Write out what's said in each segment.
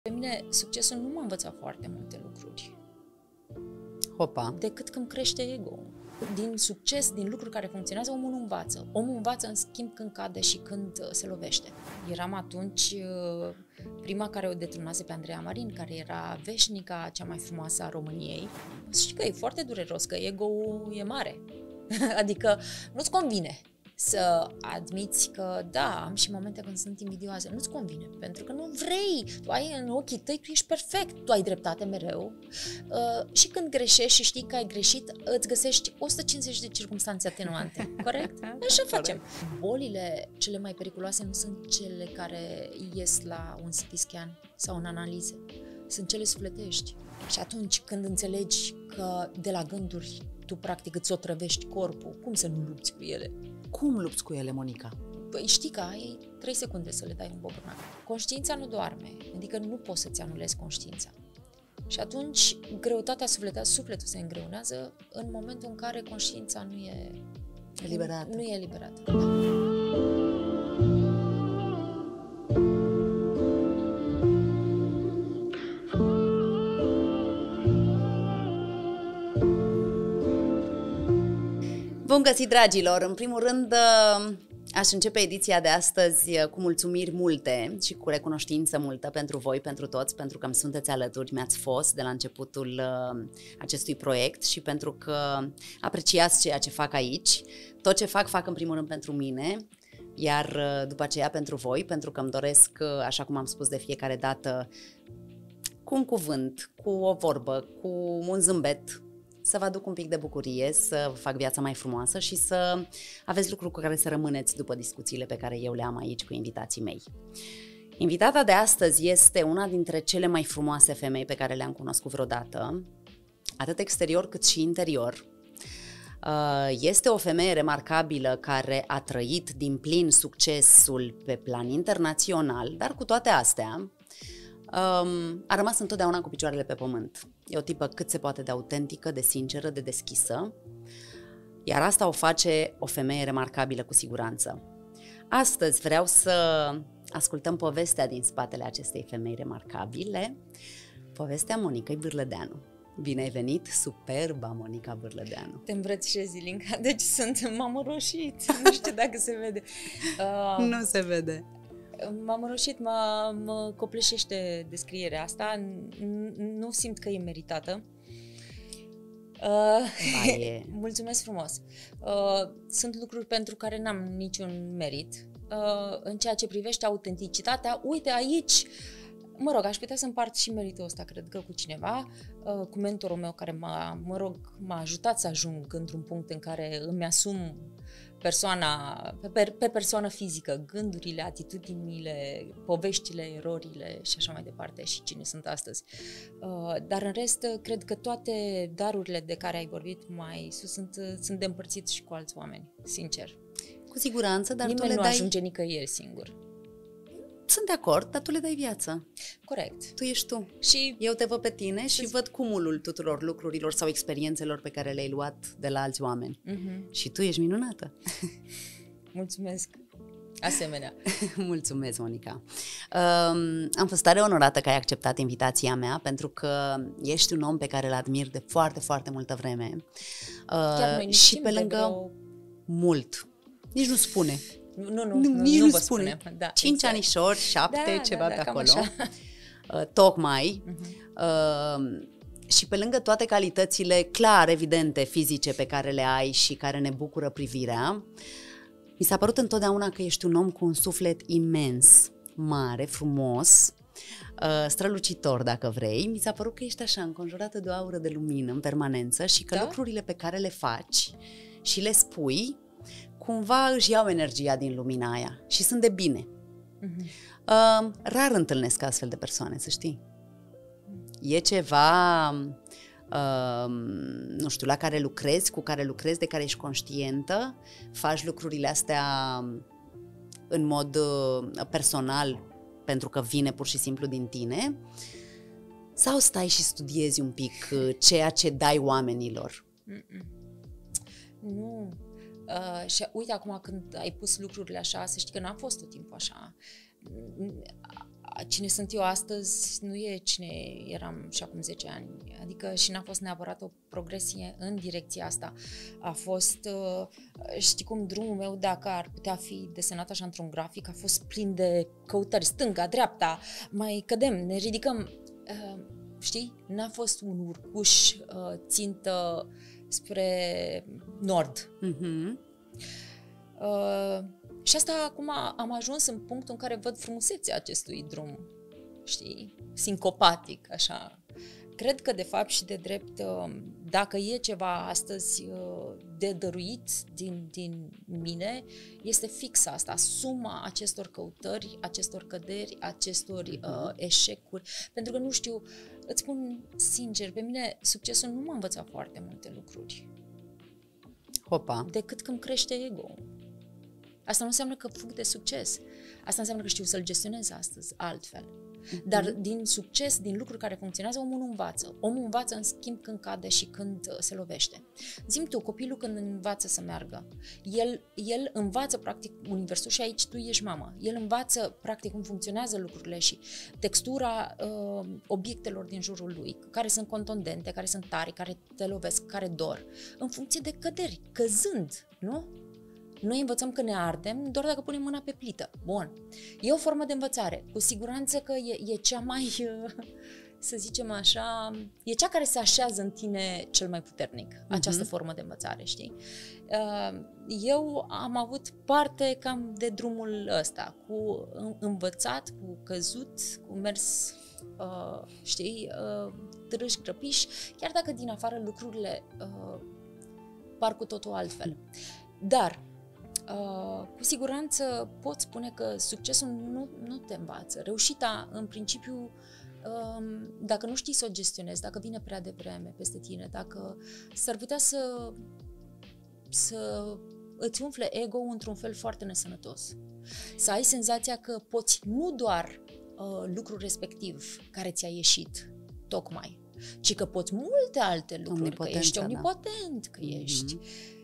Pe mine, succesul nu m-a învățat foarte multe lucruri. Hopa. Decât când crește ego-ul. Din succes, din lucruri care funcționează, omul nu învață. Omul învață, în schimb, când cade și când se lovește. Eram atunci prima care o detrunase pe Andreea Marin, care era veșnica cea mai frumoasă a României. Și că e foarte dureros, că ego-ul e mare. Adică nu-ți convine să admiți că, da, am și momente când sunt invidioasă. Nu-ți convine, pentru că nu vrei. Tu ai în ochii tăi, tu ești perfect, tu ai dreptate mereu. Și când greșești și știi că ai greșit, îți găsești 150 de circumstanțe atenuante. Corect? Așa facem. Bolile cele mai periculoase nu sunt cele care ies la un CT scan sau în analize. Sunt cele sufletești. Și atunci când înțelegi că de la gânduri tu practic îți otrăvești corpul, cum să nu lupți cu ele? Cum lupți cu ele, Monica? Păi știi că ai 3 secunde să le dai un bobornac. Conștiința nu doarme, adică nu poți să-ți anulezi conștiința. Și atunci greutatea sufletul se îngreunează în momentul în care conștiința nu e eliberată. Nu e eliberată. Bun găsit, dragilor! În primul rând, aș începe ediția de astăzi cu mulțumiri multe și cu recunoștință multă pentru voi, pentru toți, pentru că îmi sunteți alături, mi-ați fost de la începutul acestui proiect și pentru că apreciați ceea ce fac aici. Tot ce fac în primul rând pentru mine, iar după aceea pentru voi, pentru că îmi doresc, așa cum am spus de fiecare dată, cu un cuvânt, cu o vorbă, cu un zâmbet, să vă aduc un pic de bucurie, să vă fac viața mai frumoasă și să aveți lucruri cu care să rămâneți după discuțiile pe care eu le am aici cu invitații mei. Invitata de astăzi este una dintre cele mai frumoase femei pe care le-am cunoscut vreodată, atât exterior cât și interior. Este o femeie remarcabilă care a trăit din plin succesul pe plan internațional, dar cu toate astea a rămas întotdeauna cu picioarele pe pământ. E o tipă cât se poate de autentică, de sinceră, de deschisă, iar asta o face o femeie remarcabilă cu siguranță. Astăzi vreau să ascultăm povestea din spatele acestei femei remarcabile, povestea Monicăi Bârlădeanu. Bine ai venit, superba Monica Bârlădeanu! Te îmbrățișez, Ilinca, deci m-am roșit, nu știu dacă se vede. Nu se vede. M-am roșit, mă copleșește descrierea asta, nu simt că e meritată. Mulțumesc frumos. Sunt lucruri pentru care n-am niciun merit. În ceea ce privește autenticitatea, uite aici, mă rog, aș putea să împart și meritul ăsta, cred că, cu cineva, cu mentorul meu care m-a ajutat să ajung într-un punct în care îmi asum persoana, pe persoană fizică, gândurile, atitudinile, poveștile, erorile și așa mai departe și cine sunt astăzi. Dar în rest, cred că toate darurile de care ai vorbit mai sus sunt de împărțit și cu alți oameni, sincer. Cu siguranță, dar nimeni tu le nu dai... ajunge nicăieri singur. Sunt de acord, dar tu le dai viață. Corect. Tu ești tu. Și eu te văd pe tine și văd cumulul tuturor lucrurilor sau experiențelor pe care le-ai luat de la alți oameni. Și tu ești minunată. Mulțumesc. Asemenea. Mulțumesc, Monica. Am fost tare onorată că ai acceptat invitația mea, pentru că ești un om pe care îl admir de foarte, foarte multă vreme. Și pe lângă mult. Nici nu spune. Nici nu vă spune. Da, 5 exact. anișori, 7, ceva pe acolo. Tocmai. Și pe lângă toate calitățile clar, evidente, fizice pe care le ai și care ne bucură privirea, mi s-a părut întotdeauna că ești un om cu un suflet imens, mare, frumos, strălucitor dacă vrei. Mi s-a părut că ești așa înconjurată de o aură de lumină în permanență și că lucrurile pe care le faci și le spui cumva își iau energia din lumina aia și sunt de bine. Rar întâlnesc astfel de persoane, să știi. E ceva, nu știu, la care lucrezi, cu care lucrezi, de care ești conștientă, faci lucrurile astea în mod personal pentru că vine pur și simplu din tine, sau stai și studiezi un pic ceea ce dai oamenilor? Nu. Și uite, acum când ai pus lucrurile așa, să știi că n-am fost tot timpul așa. cine sunt eu astăzi nu e cine eram și acum 10 ani. Adică și n-a fost neapărat o progresie în direcția asta. A fost, știi cum, drumul meu, dacă ar putea fi desenat așa într-un grafic, a fost plin de căutări, stânga, dreapta, mai cădem, ne ridicăm. Știi? N-a fost un urcuș țintă spre nord. Și asta acum am ajuns în punctul în care văd frumusețea acestui drum, știi, sincopatic, așa. Cred că de fapt și de drept, dacă e ceva astăzi de dăruit din mine, este fix asta, suma acestor căutări, acestor căderi, acestor eșecuri, pentru că nu știu, îți spun sincer, pe mine succesul nu m-a învățat foarte multe lucruri. Hopa. Decât când crește ego. Asta nu înseamnă că fug de succes. Asta înseamnă că știu să-l gestionez astăzi altfel. Dar din succes, din lucruri care funcționează, omul nu învață. Omul învață în schimb când cade și când se lovește. Zi-mi tu, copilul când învață să meargă, el învață practic universul și aici tu ești mama. El învață practic cum funcționează lucrurile și textura obiectelor din jurul lui, care sunt contundente, care sunt tari, care te lovesc, care dor, în funcție de căderi, căzând, nu? Noi învățăm că ne ardem doar dacă punem mâna pe plită. Bun. E o formă de învățare. Cu siguranță că e cea mai, să zicem așa, e cea care se așează în tine cel mai puternic. Această formă de învățare, știi? Eu am avut parte cam de drumul ăsta, cu învățat, cu căzut, cu mers, știi, târâși, grăpiși, chiar dacă din afară lucrurile par cu totul altfel. Dar cu siguranță pot spune că succesul nu te învață. Reușita, în principiu, dacă nu știi să o gestionezi, dacă vine prea devreme peste tine, dacă s-ar putea să îți umfle ego într-un fel foarte nesănătos. Să ai senzația că poți nu doar lucrul respectiv care ți-a ieșit tocmai, ci că poți multe alte lucruri, că ești omnipotent, că ești...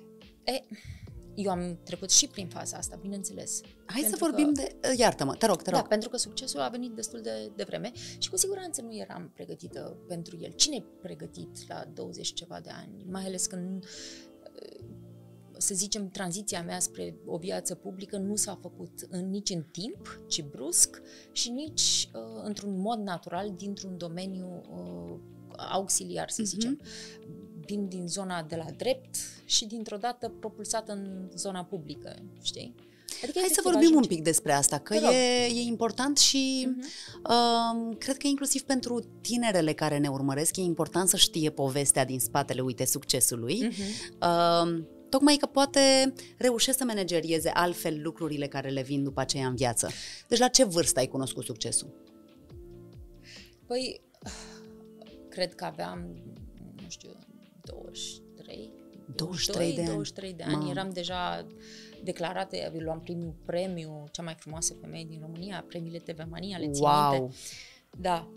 Eu am trecut și prin faza asta, bineînțeles. Hai să vorbim de... Iartă-mă, te rog. Da, pentru că succesul a venit destul de vreme și cu siguranță nu eram pregătită pentru el. Cine e pregătit la 20 ceva de ani? Mai ales când, să zicem, tranziția mea spre o viață publică nu s-a făcut nici în timp, ci brusc și nici într-un mod natural dintr-un domeniu auxiliar, să zicem. Vin din zona de la drept și dintr-o dată propulsată în zona publică, știi? Adică hai să vorbim un pic despre asta, că e important și cred că inclusiv pentru tinerele care ne urmăresc e important să știe povestea din spatele, uite, succesului. Tocmai că poate reușește să managerieze altfel lucrurile care le vin după aceea în viață. Deci la ce vârstă ai cunoscut succesul? Păi, cred că aveam, nu știu, 23 de ani. Eram deja declarată, luam primul premiu, cea mai frumoasă femeie din România, premiile TV Mania, le țin minte. Da.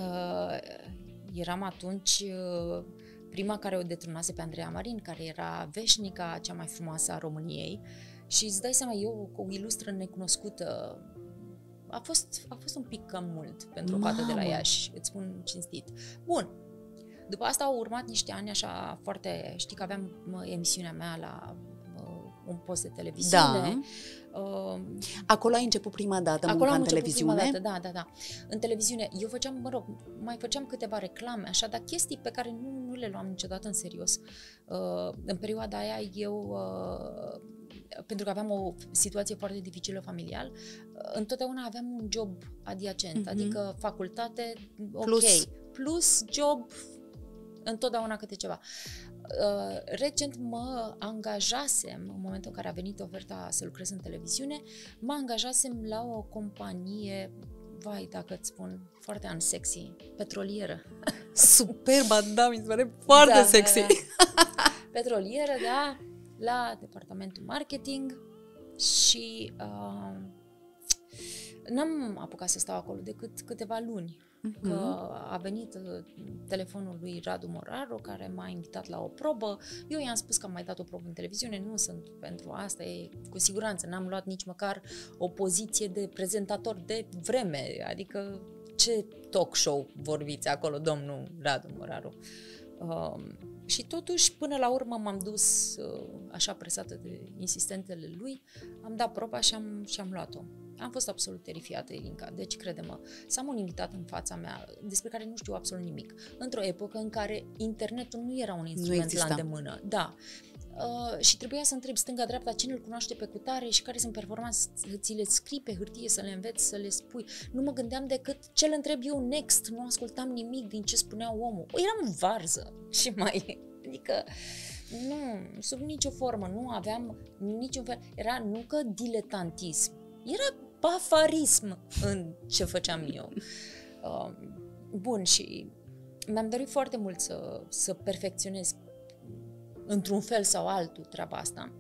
Eram atunci prima care o detrunase pe Andreea Marin, care era veșnica cea mai frumoasă a României și îți dai seama, eu cu o ilustră necunoscută, a fost un pic cam mult pentru o fată de la Iași, îți spun cinstit. Bun. După asta au urmat niște ani așa foarte... Știi că aveam emisiunea mea la un post de televiziune. Da. Acolo ai început prima dată munca în televiziune? Prima dată, da. În televiziune. Eu făceam, mai făceam câteva reclame, așa, dar chestii pe care nu le luam niciodată în serios. În perioada aia eu... pentru că aveam o situație foarte dificilă familial, întotdeauna aveam un job adiacent, adică facultate, plus job, întotdeauna câte ceva. Recent mă angajasem, în momentul în care a venit oferta să lucrez în televiziune, mă angajasem la o companie, vai, dacă îți spun, foarte unsexy, petrolieră. Superba, da, mi se pare foarte sexy. Petrolieră, da, la departamentul marketing și n-am apucat să stau acolo decât câteva luni. că a venit telefonul lui Radu Moraru, care m-a invitat la o probă. Eu i-am spus că am mai dat o probă în televiziune, nu sunt pentru asta, cu siguranță n-am luat nici măcar o poziție de prezentator de vreme, adică ce talk show vorbiți acolo, domnul Radu Moraru. Și totuși, până la urmă m-am dus, așa presată de insistentele lui, am dat proba și am luat-o. Am fost absolut terifiată, Ilinca, deci crede-mă, să am un invitat în fața mea despre care nu știu absolut nimic, într-o epocă în care internetul nu era un instrument la îndemână. Da. Și trebuia să întreb stânga-dreapta cine îl cunoaște pe cutare și care sunt performanțe, să ți le scrii pe hârtie, să le înveți, să le spui. Nu mă gândeam decât ce îl întreb eu next, nu ascultam nimic din ce spunea omul. Eram varză și mai... Adică, nu, sub nicio formă, nu aveam niciun fel... Era nu că diletantism, era pafarism în ce făceam eu. Bun, și mi-am dorit foarte mult să perfecționez într-un fel sau altul treaba asta.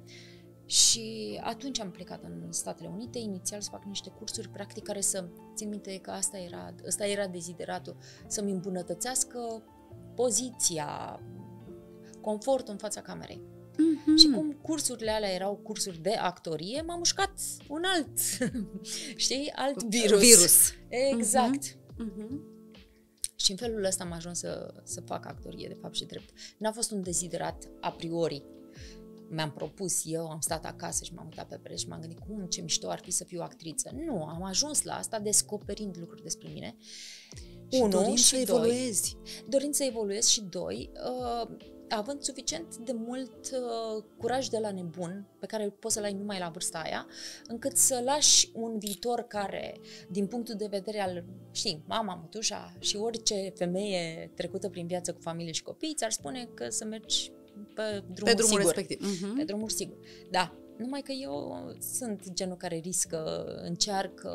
Și atunci am plecat în Statele Unite, inițial să fac niște cursuri, practic, care să țin minte că ăsta era dezideratul, să-mi îmbunătățească poziția, confortul în fața camerei. Și cum cursurile alea erau cursuri de actorie, m-a mușcat un alt, știi, alt virus. Exact. Și în felul ăsta am ajuns să fac actorie, de fapt și drept. N-a fost un deziderat a priori. Mi-am propus eu, am stat acasă și m-am uitat pe pereți și m-am gândit ce mișto ar fi să fiu actriță. Nu, am ajuns la asta descoperind lucruri despre mine. Și dorind să evoluezi. Dorind să evoluez și doi, având suficient de mult curaj de la nebun, pe care poți să-l ai numai la vârsta aia, încât să lași un viitor care, din punctul de vedere al, știi, mama, mătușa și orice femeie trecută prin viață cu familie și copii, ți-ar spune că să mergi pe drumul sigur. Respectiv. Pe drumul sigur. Da, numai că eu sunt genul care riscă, încearcă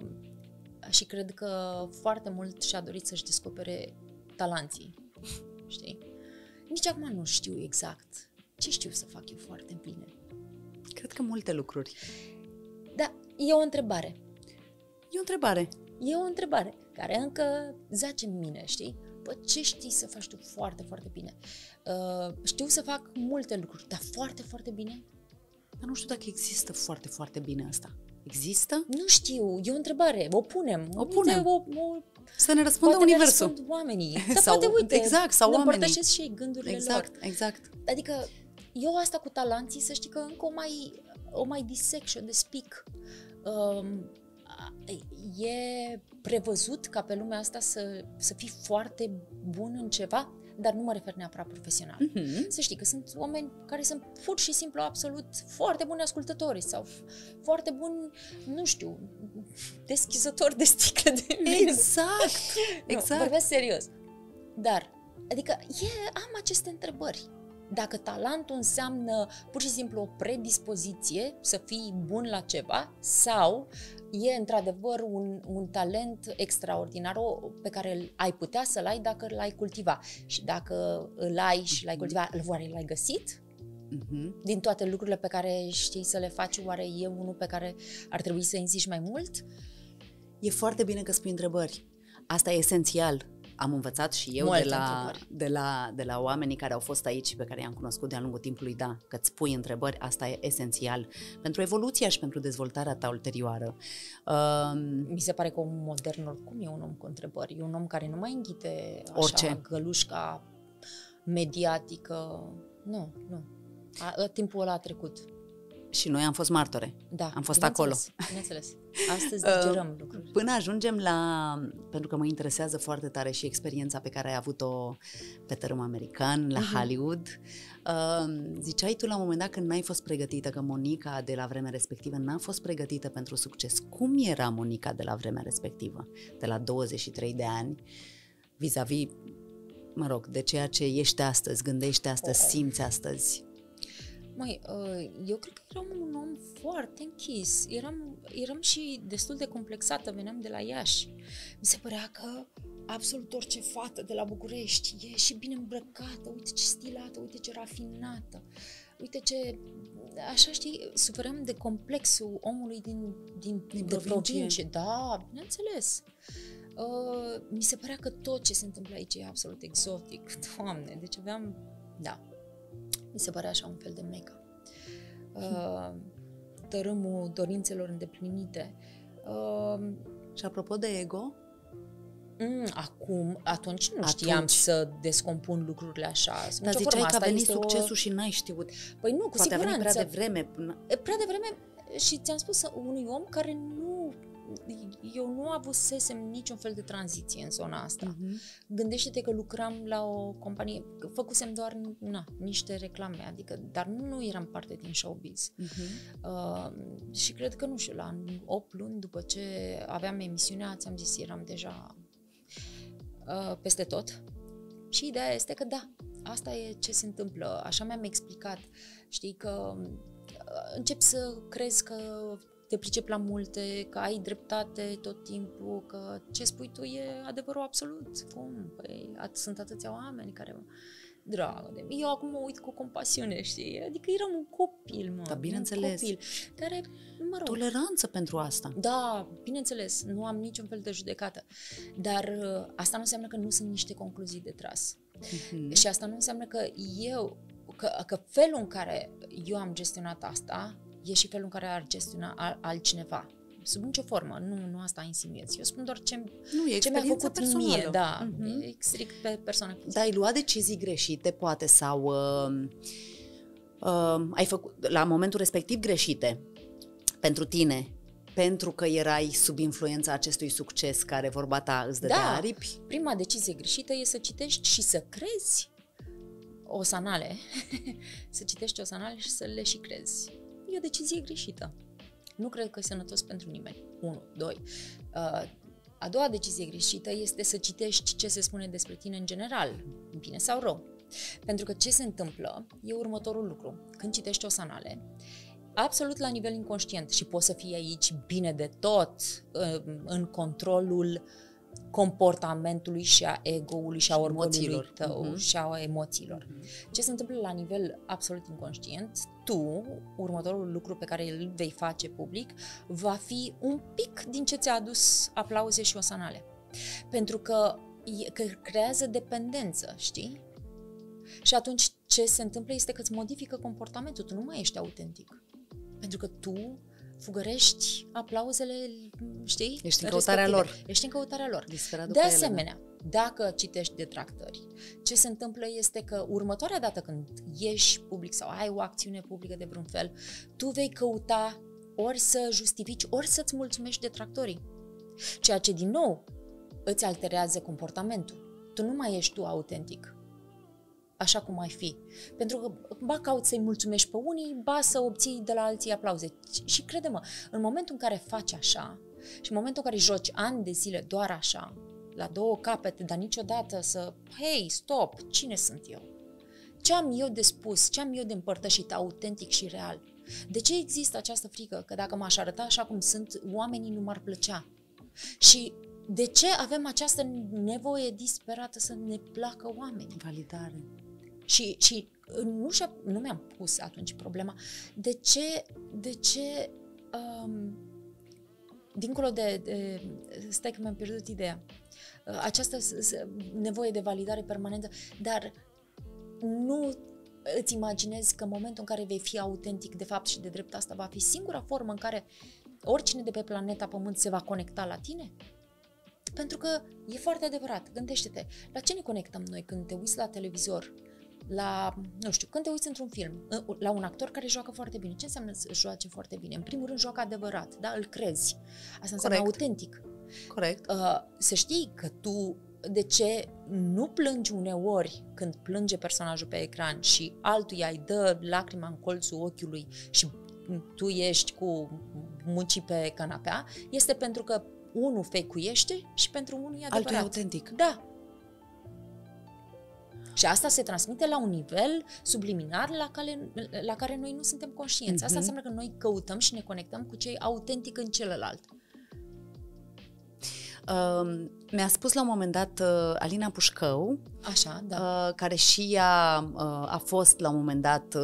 și cred că foarte mult și-a dorit să-și descopere talanții, știi? Nici acum nu știu exact ce știu să fac eu foarte bine. Cred că multe lucruri. Da, e o întrebare. E o întrebare care încă zace în mine, știi? Bă, ce știi să faci tu foarte, foarte bine? Știu să fac multe lucruri, dar foarte, foarte bine? Dar nu știu dacă există foarte, foarte bine asta. Există? Nu știu, e o întrebare. O punem. Să ne răspundă universul. Poate ne oamenii. Dar poate, uite, exact, sau ne oamenii. împărtășesc și ei gândurile lor. Exact. Adică eu asta cu talanții, să știi că încă o mai disec și o despic. E prevăzut ca pe lumea asta să fii foarte bun în ceva, dar nu mă refer neapărat profesional. Să știi că sunt oameni care sunt pur și simplu absolut foarte buni ascultători sau foarte buni, nu știu, deschizători de sticle de vin. Exact. Nu, vorbesc serios. Dar, adică am aceste întrebări. Dacă talentul înseamnă pur și simplu o predispoziție să fii bun la ceva sau e într-adevăr un talent extraordinar pe care ai putea să-l ai dacă l-ai cultiva. Și dacă îl ai și l-ai cultivat, oare l-ai găsit? Din toate lucrurile pe care știi să le faci, oare e unul pe care ar trebui să insiști mai mult? E foarte bine că spui întrebări. Asta e esențial. Am învățat și eu de la oamenii care au fost aici și pe care i-am cunoscut de-a lungul timpului, da, că îți pui întrebări, asta e esențial pentru evoluția și pentru dezvoltarea ta ulterioară. Mi se pare că omul modern oricum e un om cu întrebări, e un om care nu mai înghite așa orice gălușca mediatică. Nu. Timpul ăla a trecut. Și noi am fost martore. Da, am fost acolo. Bineînțeles. Astăzi digerăm lucruri. Până ajungem pentru că mă interesează foarte tare și experiența pe care ai avut-o pe tărâm american, la Hollywood. Ziceai tu la un moment dat că n-ai fost pregătită, că Monica de la vremea respectivă n-a fost pregătită pentru succes. Cum era Monica de la vremea respectivă, de la 23 de ani, vis-a-vis, de ceea ce ești astăzi, gândești astăzi, simți astăzi? Eu cred că eram un om foarte închis. Eram și destul de complexată, veneam de la Iași. Mi se părea că absolut orice fată de la București e și bine îmbrăcată, uite ce stilată, uite ce rafinată, uite ce... Așa, știi, suferam de complexul omului din provincie. Da, bineînțeles. Mi se părea că tot ce se întâmplă aici e absolut exotic. Doamne, deci aveam... Da, mi se părea așa un fel de Mecca. Tărâmul dorințelor îndeplinite. Și apropo de ego? Atunci nu știam să descompun lucrurile așa. Dar ziceai că a venit succesul și n-ai știut. Păi nu, cu siguranță. Poate a venit prea devreme. Prea devreme și ți-am spus unui om care eu nu avusesem niciun fel de tranziție în zona asta. Gândește-te că lucram la o companie, făcusem doar niște reclame, adică, dar nu eram parte din showbiz. Și cred că, nu știu, la 8 luni după ce aveam emisiunea, ți-am zis, eram deja peste tot. Și ideea este că da, asta e ce se întâmplă. Așa mi-am explicat. Știi că începi să crezi că te pricepi la multe, că ai dreptate tot timpul, că ce spui tu e adevărul absolut. Cum? Păi, sunt atâția oameni care... Dragă de mine, eu acum mă uit cu compasiune, știi? Adică eram un copil, mă. Da, bineînțeles. Un copil care, mă rog... Toleranță pentru asta. Da, bineînțeles, nu am niciun fel de judecată. Dar asta nu înseamnă că nu sunt niște concluzii de tras. Și asta nu înseamnă că că felul în care eu am gestionat asta e și felul în care ar gestiona altcineva. Sub nicio formă, nu asta insinuez. Eu spun doar ce mi-a făcut personală. Mie, da, strict pe persoană. Dar ai luat decizii greșite, poate, sau ai făcut, la momentul respectiv, greșite pentru tine, pentru că erai sub influența acestui succes care, vorba ta, îți dădea aripi? Prima decizie greșită e să citești și să crezi osanale, să citești osanale și să le și crezi. E o decizie greșită. Nu cred că e sănătos pentru nimeni. 1, 2. A doua decizie greșită este să citești ce se spune despre tine în general, bine sau rău. Pentru că ce se întâmplă e următorul lucru. Când citești osanale, absolut la nivel inconștient, și poți să fii aici bine de tot, în controlul comportamentului și a ego-ului și a orgoliului tău și a emoțiilor. Ce se întâmplă la nivel absolut inconștient, tu, următorul lucru pe care îl vei face public, va fi un pic din ce ți-a adus aplauze și osanale. Pentru că creează dependență, știi? Și atunci ce se întâmplă este că îți modifică comportamentul, tu nu mai ești autentic. Pentru că tu fugărești aplauzele, știi? Ești în căutarea lor. Ești în căutarea lor. De asemenea, dacă citești detractări, ce se întâmplă este că următoarea dată când ieși public sau ai o acțiune publică de vreun fel, tu vei căuta ori să justifici, ori să-ți mulțumești detractorii. Ceea ce, din nou, îți alterează comportamentul. Tu nu mai ești tu autentic, așa cum ai fi. Pentru că ba cauți să-i mulțumești pe unii, ba să obții de la alții aplauze. Și crede-mă, în momentul în care faci așa și în momentul în care joci ani de zile doar așa, la două capete, dar niciodată hei, stop, cine sunt eu? Ce am eu de spus? Ce am eu de împărtășit autentic și real? De ce există această frică? Că dacă m-aș arăta așa cum sunt, oamenii nu m-ar plăcea. Și de ce avem această nevoie disperată să ne placă oamenii? Validare. Și nu mi-am pus atunci problema de ce dincolo de stai că mi-am pierdut ideea, această nevoie de validare permanentă, dar nu îți imaginezi că în momentul în care vei fi autentic, de fapt și de drept, asta va fi singura formă în care oricine de pe planeta Pământ se va conecta la tine? Pentru că e foarte adevărat, gândește-te, la ce ne conectăm noi când te uiți la televizor, când te uiți într-un film, la un actor care joacă foarte bine. Ce înseamnă să joace foarte bine? În primul rând joacă adevărat, da? Îl crezi. Asta înseamnă autentic. Corect. Să știi că tu, de ce nu plângi uneori când plânge personajul pe ecran și altuia îi dă lacrima în colțul ochiului și tu ești cu muncii pe canapea, este pentru că unul fake-uiește și pentru unul e adevărat. Altul e autentic. Da. Și asta se transmite la un nivel subliminar la care noi nu suntem conștienți. Asta înseamnă că noi căutăm și ne conectăm cu ce e autentic în celălalt. Mi-a spus la un moment dat Alina Pușcău, Așa, da. care și ea a fost la un moment dat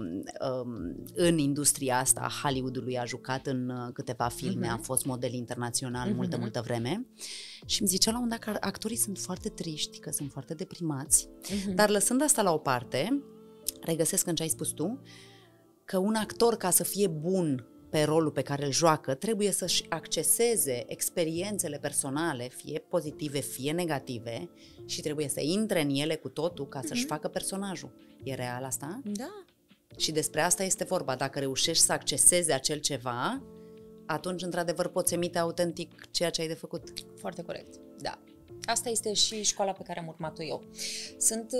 în industria asta a Hollywoodului, a jucat în câteva filme, a fost model internațional multă vreme și îmi zicea la un moment dat că actorii sunt foarte triști, că sunt foarte deprimați, dar lăsând asta la o parte, regăsesc în ce ai spus tu, că un actor, ca să fie bun pe rolul pe care îl joacă, trebuie să-și acceseze experiențele personale, fie pozitive, fie negative, și trebuie să intre în ele cu totul ca să-și facă personajul. E real asta? Da. Și despre asta este vorba. Dacă reușești să accesezi acel ceva, atunci, într-adevăr, poți emite autentic ceea ce ai de făcut. Foarte corect, da. Asta este și școala pe care am urmat-o eu. Sunt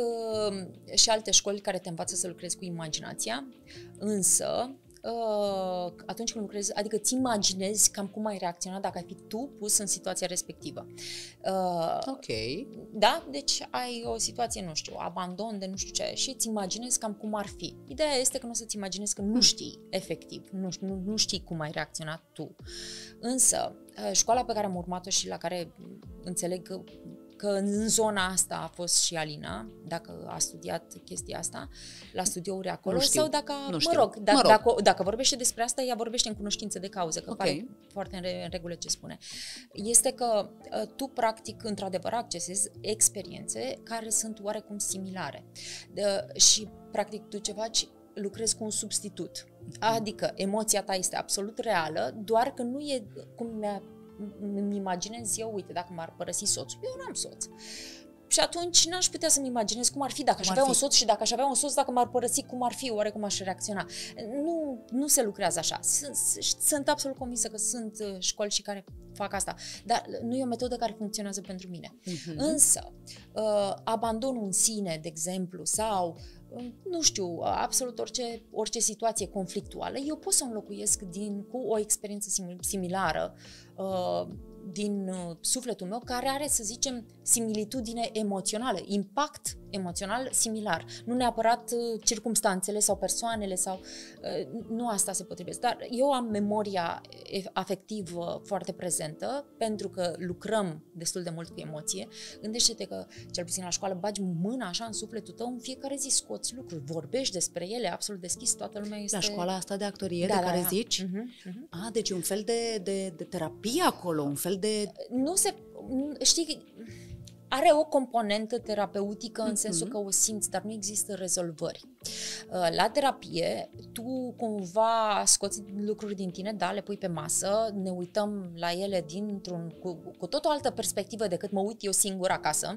și alte școli care te învață să lucrezi cu imaginația, însă atunci când lucrezi, adică ți imaginezi cam cum ai reacționa dacă ai fi tu pus în situația respectivă. Ok. Da? Deci ai o situație, nu știu, abandon de nu știu ce și îți imaginezi cam cum ar fi. Ideea este că nu o să-ți imaginezi că nu știi efectiv, nu știi cum ai reacționat tu. Însă, școala pe care am urmat-o și la care înțeleg că în zona asta a fost și Alina, dacă a studiat chestia asta, la studiouri acolo, nu știu, sau dacă, dacă vorbește despre asta, ea vorbește în cunoștință de cauză, că pare foarte în regulă ce spune. Este că tu, practic, într-adevăr, accesezi experiențe care sunt oarecum similare. Și, practic, tu ce faci? Lucrezi cu un substitut. Adică emoția ta este absolut reală, doar că nu e cum îmi imaginez eu, uite, dacă m-ar părăsi soțul. Eu n-am soț. Și atunci n-aș putea să-mi imaginez cum ar fi dacă aș avea un soț și dacă aș avea un soț, dacă m-ar părăsi, cum ar fi, oare cum aș reacționa. Nu se lucrează așa. Sunt absolut convinsă că sunt școli și care fac asta, dar nu e o metodă care funcționează pentru mine. Însă, abandonul în sine, de exemplu, sau nu știu, absolut orice situație conflictuală, eu pot să o înlocuiesc cu o experiență similară din sufletul meu, care are, să zicem, similitudine emoțională, impact emoțional similar. Nu neapărat circumstanțele sau persoanele sau nu asta se potrivesc, dar eu am memoria afectivă foarte prezentă pentru că lucrăm destul de mult cu emoție. Gândește-te că, cel puțin la școală, bagi mâna așa în sufletul tău, în fiecare zi scoți lucruri, vorbești despre ele absolut deschis, toată lumea este... La școala asta de actorie de care zici? Deci un fel de terapie acolo, un fel de... Știi, are o componentă terapeutică în sensul că o simți, dar nu există rezolvări. La terapie, tu cumva scoți lucruri din tine, da, le pui pe masă, ne uităm la ele cu tot o altă perspectivă decât mă uit eu singur acasă.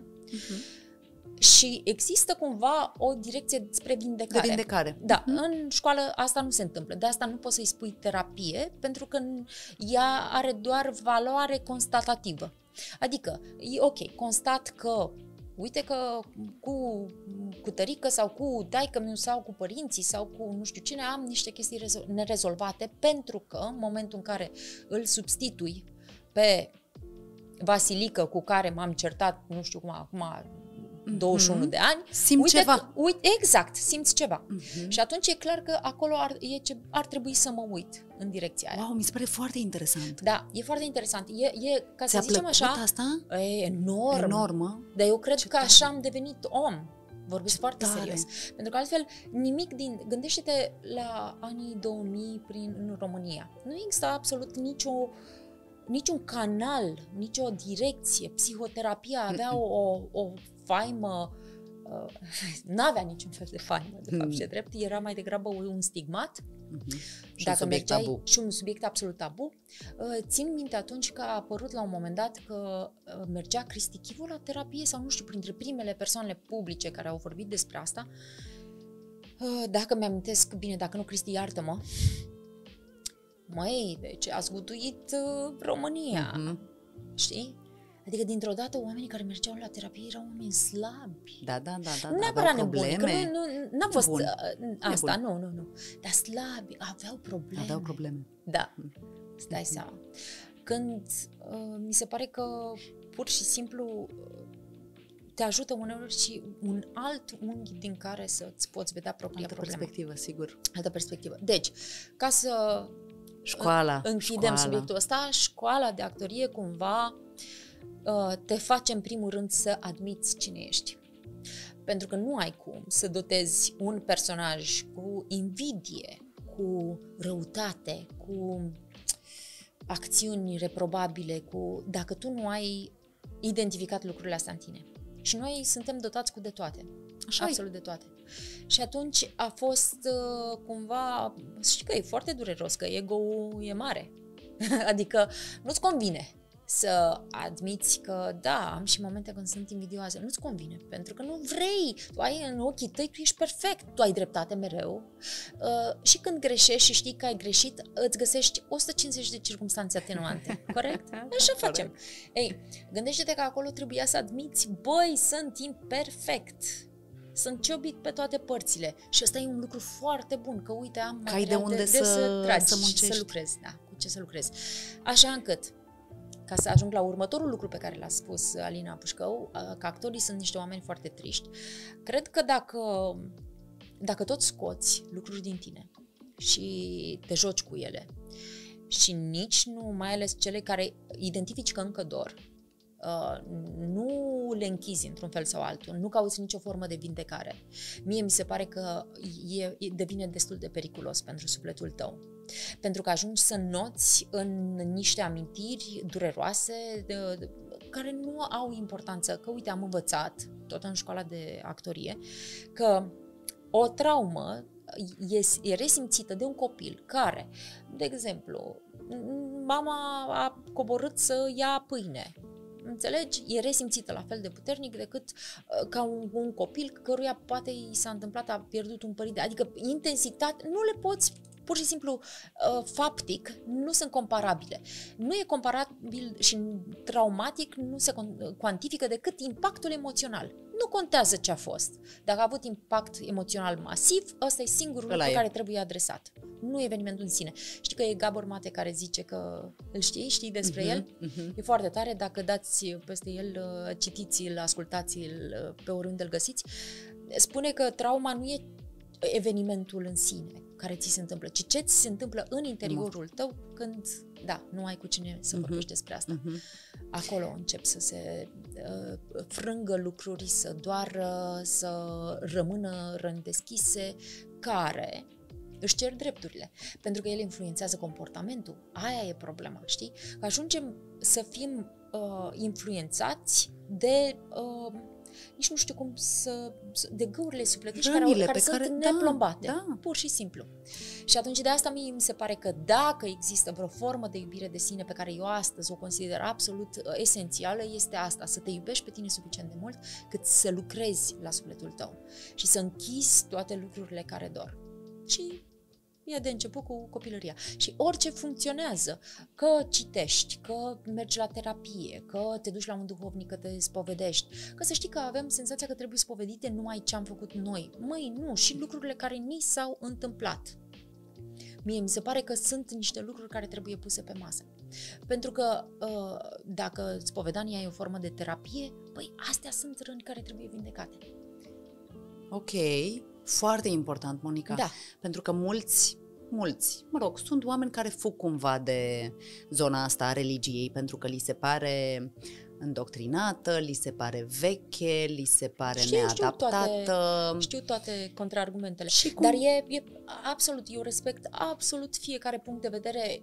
Și există cumva o direcție spre vindecare. De vindecare. Da, în școală asta nu se întâmplă. De asta nu poți să-i spui terapie, pentru că ea are doar valoare constatativă. Adică, e ok, constat că, uite că cu tărică sau cu taică-miu sau cu părinții sau cu nu știu cine am niște chestii nerezolvate, pentru că în momentul în care îl substitui pe Vasilică cu care m-am certat, nu știu cum, acum 21 de ani, simți ceva. Exact, simți ceva. Și atunci e clar că acolo ar trebui să mă uit în direcția aia. Wow, mi se pare foarte interesant. Da, e foarte interesant. Ca să zicem așa, asta, e enormă. Dar eu cred că așa am devenit om. Vorbesc foarte serios. Pentru că altfel, gândește-te la anii 2000 în România. Nu există absolut niciun canal, nicio direcție. Psihoterapia avea o faimă, n-avea niciun fel de faimă, de fapt, ce drept, era mai degrabă un stigmat. Dacă mergeai, și un subiect absolut tabu. Țin minte atunci că a apărut la un moment dat că mergea Cristi Chivu la terapie sau nu știu, printre primele persoane publice care au vorbit despre asta. Dacă mi-amintesc bine, dacă nu, Cristi, iartă-mă. Măi, deci a zguduit România, știi? Adică, dintr-o dată, oamenii care mergeau la terapie erau oameni slabi. Da. Nu neapărat nebuni, că n-a fost asta, nu. Dar slabi, aveau probleme. Da, îți dai seama. Când mi se pare că pur și simplu te ajută uneori și un alt unghi din care să-ți poți vedea propria problemă. Perspectivă, sigur. Altă perspectivă. Deci, ca să închidem subiectul ăsta, școala de actorie cumva te face în primul rând să admiți cine ești. Pentru că nu ai cum să dotezi un personaj cu invidie, cu răutate, cu acțiuni reprobabile, dacă tu nu ai identificat lucrurile astea în tine. Și noi suntem dotați cu de toate. Absolut de toate. Și atunci a fost cumva, știi că e foarte dureros, că ego-ul e mare. Adică nu-ți convine să admiți că da, am și momente când sunt invidioase. Nu-ți convine, pentru că nu vrei. Tu ai în ochii tăi, tu ești perfect, tu ai dreptate mereu. Și când greșești și știi că ai greșit, îți găsești 150 de circumstanțe atenuante. Corect? Așa facem. Ei, gândește-te că acolo trebuia să admiți, băi, sunt imperfect. Sunt ciobit pe toate părțile. Și ăsta e un lucru foarte bun, că uite, am material de să tragi, să muncești, să lucrezi. Da, cu ce să lucrezi. Așa încât, ca să ajung la următorul lucru pe care l-a spus Alina Pușcău, că actorii sunt niște oameni foarte triști. Cred că dacă tot scoți lucruri din tine și te joci cu ele și nici nu, mai ales cele care identifici că încă dor, nu le închizi într-un fel sau altul, nu cauți nicio formă de vindecare, mie mi se pare că devine destul de periculos pentru sufletul tău. Pentru că ajungi să noți în niște amintiri dureroase care nu au importanță. Că uite, am învățat, tot în școala de actorie, că o traumă e resimțită de un copil care, de exemplu, mama a coborât să ia pâine. Înțelegi? E resimțită la fel de puternic decât ca un copil căruia poate i s-a întâmplat, a pierdut un părinte. Adică intensitate, nu le poți pur și simplu, faptic, nu sunt comparabile. Nu e comparabil și traumatic nu se cuantifică decât impactul emoțional. Nu contează ce a fost. Dacă a avut impact emoțional masiv, ăsta e singurul lucru care trebuie adresat. Nu evenimentul în sine. Știi că e Gabor Mate care zice că îl știi despre el? E foarte tare, dacă dați peste el, citiți-l, ascultați-l pe oriunde îl găsiți. Spune că trauma nu e evenimentul în sine care ți se întâmplă, ci ce ți se întâmplă în interiorul tău când, nu ai cu cine să vorbești despre asta. Acolo încep să se frângă lucruri, să doară, să rămână răni deschise, care își cer drepturile, pentru că ele influențează comportamentul. Aia e problema, știi? Că ajungem să fim influențați de nici nu știu cum de găurile sufletești care sunt neplombate, pur și simplu. Și atunci de asta mie mi se pare că dacă există vreo formă de iubire de sine pe care eu astăzi o consider absolut esențială, este asta, să te iubești pe tine suficient de mult cât să lucrezi la sufletul tău și să închizi toate lucrurile care dor. Și e de început cu copilăria. Și orice funcționează, că citești, că mergi la terapie, că te duci la un duhovnic, că te spovedești, că să știi că avem senzația că trebuie spovedite numai ce am făcut noi. Măi, nu, și lucrurile care ni s-au întâmplat. Mie mi se pare că sunt niște lucruri care trebuie puse pe masă. Pentru că dacă spovedania e o formă de terapie, păi astea sunt răni care trebuie vindecate. Ok, foarte important, Monica, pentru că mulți, sunt oameni care fug cumva de zona asta a religiei pentru că li se îndoctrinată, li se pare veche, li se pare neadaptată. Știu toate contraargumentele. Dar e absolut, eu respect absolut fiecare punct de vedere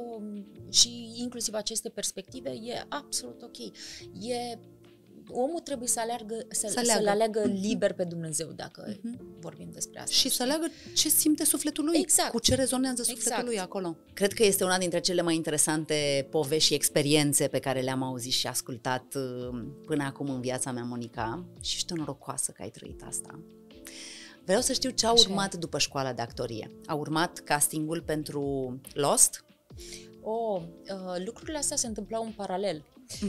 și inclusiv aceste perspective, e absolut ok. Omul trebuie să aleagă liber pe Dumnezeu, dacă vorbim despre asta. Și să aleagă ce simte sufletul lui, cu ce rezonează sufletul lui acolo. Cred că este una dintre cele mai interesante povești și experiențe pe care le-am auzit și ascultat până acum în viața mea, Monica, și ești norocoasă că ai trăit asta. Vreau să știu ce a urmat după școala de actorie. A urmat castingul pentru Lost? Lucrurile astea se întâmplau în paralel.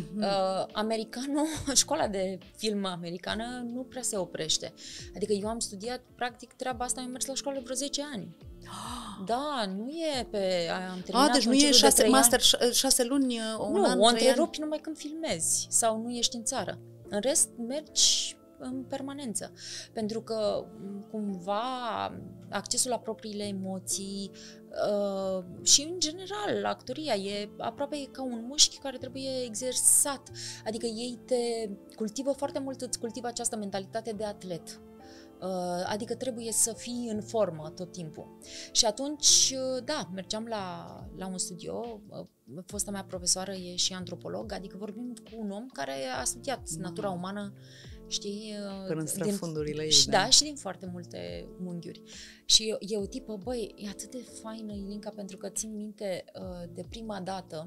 Școala de film americană nu prea se oprește. Adică eu am studiat, practic, treaba asta, am mers la școală vreo 10 ani. Da, nu e pe... Am terminat deci nu e 6 luni, un an, o întrerupi numai când filmezi sau nu ești în țară. În rest, mergi în permanență. Pentru că, cumva, accesul la propriile emoții, Și în general, actoria e aproape ca un mușchi care trebuie exersat. Adică ei te cultivă foarte mult, îți cultivă această mentalitate de atlet. Adică trebuie să fii în formă tot timpul. Și atunci, da, mergeam la un studio, fosta mea profesoară e și antropolog, adică vorbim cu un om care a studiat natura umană, știi? Până în străfundurile ei, da, și din foarte multe unghiuri. Și e o tipă, băi, e atât de faină Ilinca, pentru că țin minte de prima dată,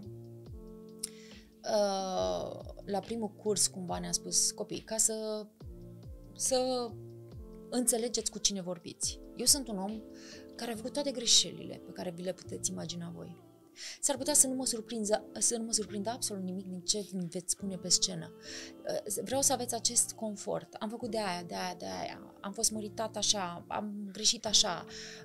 la primul curs, cumva ne-a spus, copii, ca să înțelegeți cu cine vorbiți. Eu sunt un om care a făcut toate greșelile pe care vi le puteți imagina voi. S-ar putea să nu mă surprindă absolut nimic din ce îmi veți spune pe scenă. Vreau să aveți acest confort. Am făcut de aia. Am fost măritat așa, am greșit așa,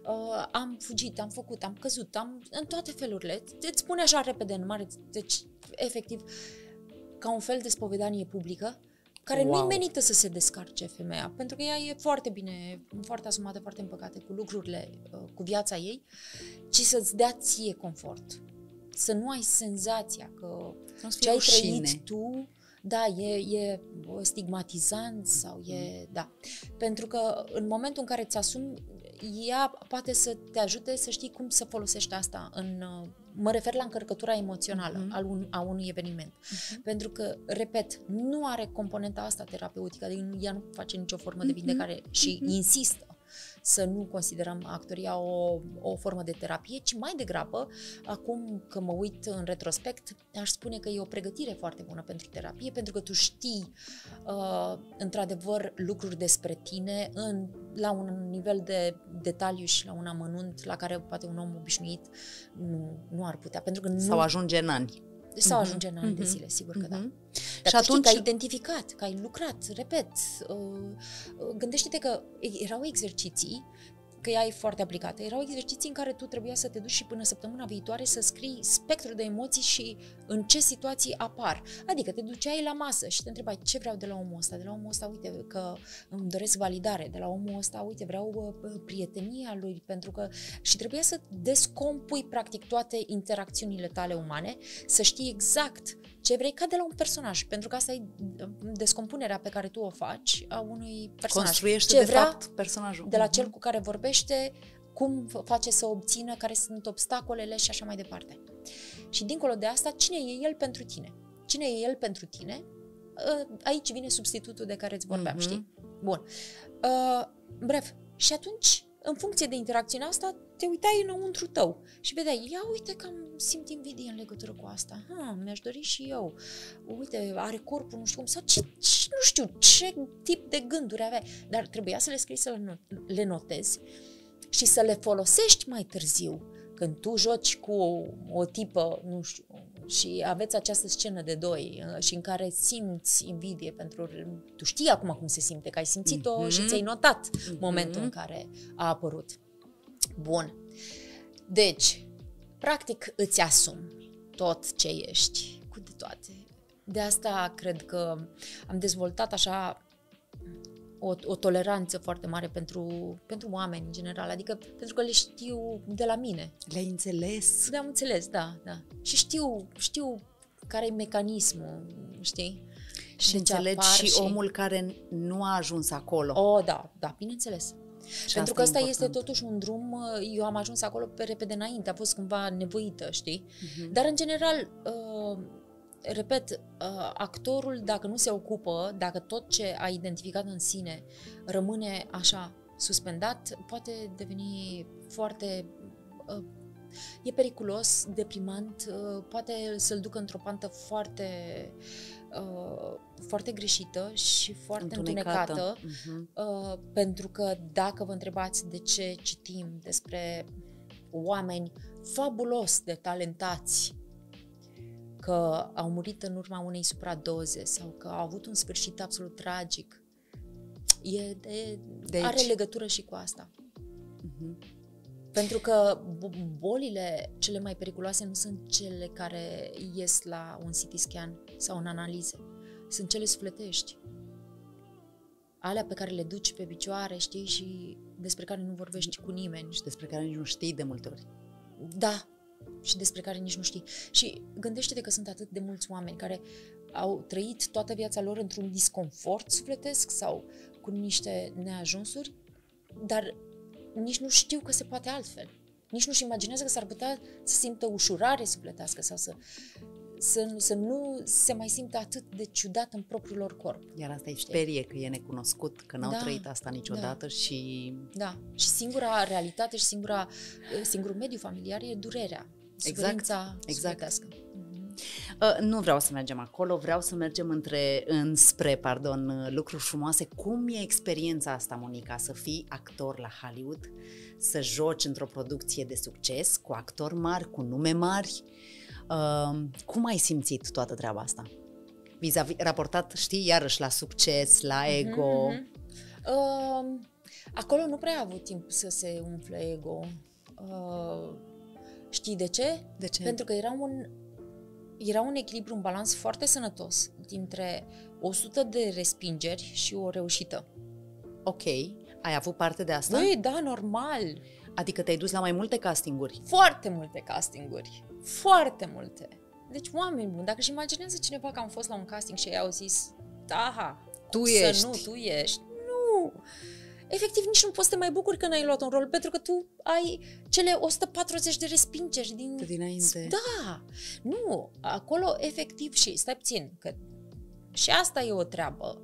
am fugit, am făcut, am căzut, în toate felurile. Îți spune așa repede în mare, deci efectiv ca un fel de spovedanie publică, care nu-i menită să se descarce femeia, pentru că ea e foarte bine, foarte asumată, foarte împăcată cu lucrurile, cu viața ei, ci să-ți dea ție confort. Să nu ai senzația că ce ai trăit tu, da, e stigmatizant sau e, da. Pentru că în momentul în care îți asumi, ea poate să te ajute să știi cum să folosești asta mă refer la încărcătura emoțională a unui eveniment. Pentru că, repet, nu are componenta asta terapeutică, adică ea nu face nicio formă de vindecare și insistă să nu considerăm actoria o formă de terapie, ci mai degrabă, acum că mă uit în retrospect, aș spune că e o pregătire foarte bună pentru terapie, pentru că tu știi într-adevăr lucruri despre tine la un nivel de detaliu și la un amănunt la care poate un om obișnuit nu ar putea. Pentru că sau ajunge în ani. Sau ajunge în ani de zile, sigur că da. Dar și atunci că ai identificat, că ai lucrat, repet, gândește-te că erau exerciții, că ea e foarte aplicată, erau exerciții în care tu trebuia să te duci și până săptămâna viitoare să scrii spectrul de emoții și în ce situații apar. Adică te duceai la masă și te întrebai ce vreau de la omul ăsta. De la omul ăsta, uite, că îmi doresc validare. De la omul ăsta, uite, vreau prietenia lui, pentru că... Și trebuia să descompui practic toate interacțiunile tale umane, să știi exact ce vrei, ca de la un personaj, pentru că asta e descompunerea pe care tu o faci a unui personaj. Construiește de fapt personajul. De la cel cu care vorbește, cum face să obțină, care sunt obstacolele și așa mai departe. Și dincolo de asta, cine e el pentru tine? Cine e el pentru tine? Aici vine substitutul de care îți vorbeam, știi? Bun. Bref, și atunci, în funcție de interacțiunea asta, te uitai înăuntru tău și vedeai, ia uite că simt invidie în legătură cu asta, mi-aș dori și eu, uite, are corpul, nu știu cum, sau nu știu ce tip de gânduri avea, dar trebuia să le scrii, să le notezi și să le folosești mai târziu, când tu joci cu o tipă, nu știu, și aveți această scenă de doi și în care simți invidie pentru... Tu știi acum cum se simte, că ai simțit-o și ți-ai notat momentul în care a apărut. Bun. Deci, practic îți asumi tot ce ești, cu de toate. De asta cred că am dezvoltat așa o toleranță foarte mare pentru oameni în general, adică pentru că le știu de la mine. Le-ai înțeles? Le-am înțeles, da. Și știu care e mecanismul, știi? Și înțelegi și omul care nu a ajuns acolo. Da, bineînțeles. Și pentru că ăsta este totuși un drum, eu am ajuns acolo pe repede înainte, a fost cumva nevoită, știi? Dar în general, repet, actorul, dacă nu se ocupă, dacă tot ce a identificat în sine rămâne așa suspendat, poate deveni foarte... e periculos, deprimant, poate să-l ducă într-o pantă foarte, foarte greșită și foarte întunecată. Pentru că dacă vă întrebați de ce citim despre oameni fabulos de talentați că au murit în urma unei supradoze sau că au avut un sfârșit absolut tragic, are legătură și cu asta. Pentru că bolile cele mai periculoase nu sunt cele care ies la un CT scan sau în analize. Sunt cele sufletești. Alea pe care le duci pe picioare, știi, și despre care nu vorbești cu nimeni. Și despre care nici nu știi de multe ori. Da, și despre care nici nu știi. Și gândește-te că sunt atât de mulți oameni care au trăit toată viața lor într-un disconfort sufletesc sau cu niște neajunsuri, dar nici nu știu că se poate altfel. Nici nu-și imaginează că s-ar putea să simtă ușurare sufletească sau să nu se mai simtă atât de ciudat în propriul lor corp. Iar asta îi sperie că e necunoscut, că n-au trăit asta niciodată și... Da, și singura realitate și singurul mediu familiar e durerea, suferința sufletească. Nu vreau să mergem acolo, vreau să mergem înspre lucruri frumoase. Cum e experiența asta, Monica, să fii actor la Hollywood, să joci într-o producție de succes, cu actori mari, cu nume mari? Cum ai simțit toată treaba asta? Raportat, știi, iarăși la succes, la ego. Acolo nu prea a avut timp să se umfle ego. Știi de ce? De ce? Pentru că era un echilibru, un balans foarte sănătos dintre 100 de respingeri și o reușită. Ok. Ai avut parte de asta? Băi, da, normal. Adică te-ai dus la mai multe castinguri? Foarte multe castinguri. Foarte multe. Deci, oameni buni, dacă își imaginează cineva că am fost la un casting și ei au zis, da, tu ești. Tu ești. Nu! Efectiv, nici nu poți să te mai bucuri că n-ai luat un rol, pentru că tu ai cele 140 de respingeri dinainte. Da! Nu! Acolo, efectiv, și stai puțin, că și asta e o treabă.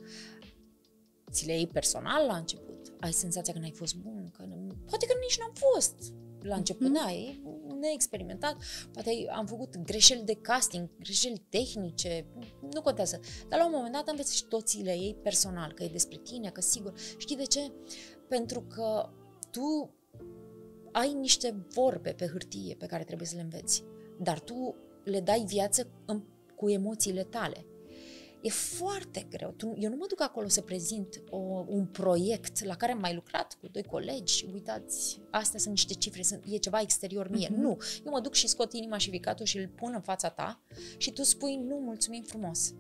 Ți le iei personal la început. Ai senzația că n-ai fost bun, poate că nici n-am fost la început, da, e neexperimentat, poate am făcut greșeli de casting, greșeli tehnice, nu contează, dar la un moment dat înveți și toți le iei personal, că e despre tine, că sigur, știi de ce? Pentru că tu ai niște vorbe pe hârtie pe care trebuie să le înveți, dar tu le dai viață cu emoțiile tale. E foarte greu. Eu nu mă duc acolo să prezint un proiect la care am mai lucrat cu 2 colegi și uitați, astea sunt niște cifre, e ceva exterior mie. Nu. Eu mă duc și scot inima și ficatul și îl pun în fața ta și tu spui, nu, mulțumim frumos.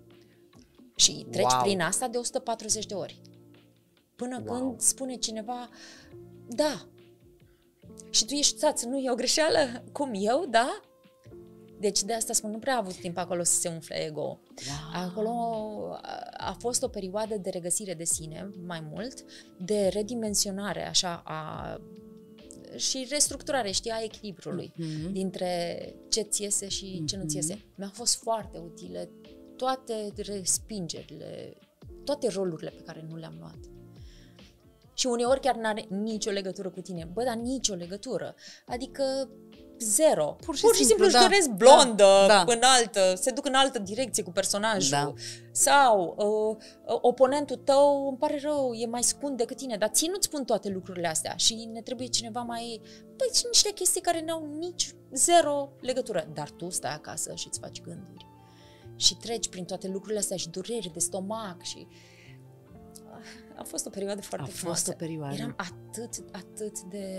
Și treci prin asta de 140 de ori. Până când spune cineva, da. Și tu ești țață, nu e o greșeală? Cum eu, da? Deci de asta spun, nu prea a avut timp acolo să se umfle ego. Acolo a fost o perioadă de regăsire de sine, mai mult, de redimensionare, așa, și restructurare, știi, a echilibrului dintre ce ți iese și ce nu ți iese. Mi-a fost foarte utile toate respingerile, toate rolurile pe care nu le-am luat. Și uneori chiar n-are nicio legătură cu tine. Bă, dar nicio legătură. Adică zero. Pur și simplu își doresc blondă, înaltă, se duc în altă direcție cu personajul. Da. Sau oponentul tău, îmi pare rău, e mai scund decât tine, dar ție nu-ți spun toate lucrurile astea și ne trebuie cineva mai... Păi, sunt niște chestii care n-au nici zero legătură. Dar tu stai acasă și îți faci gânduri. Și treci prin toate lucrurile astea și dureri de stomac și... A fost o perioadă foarte frumoasă. A fost o perioadă. Eram atât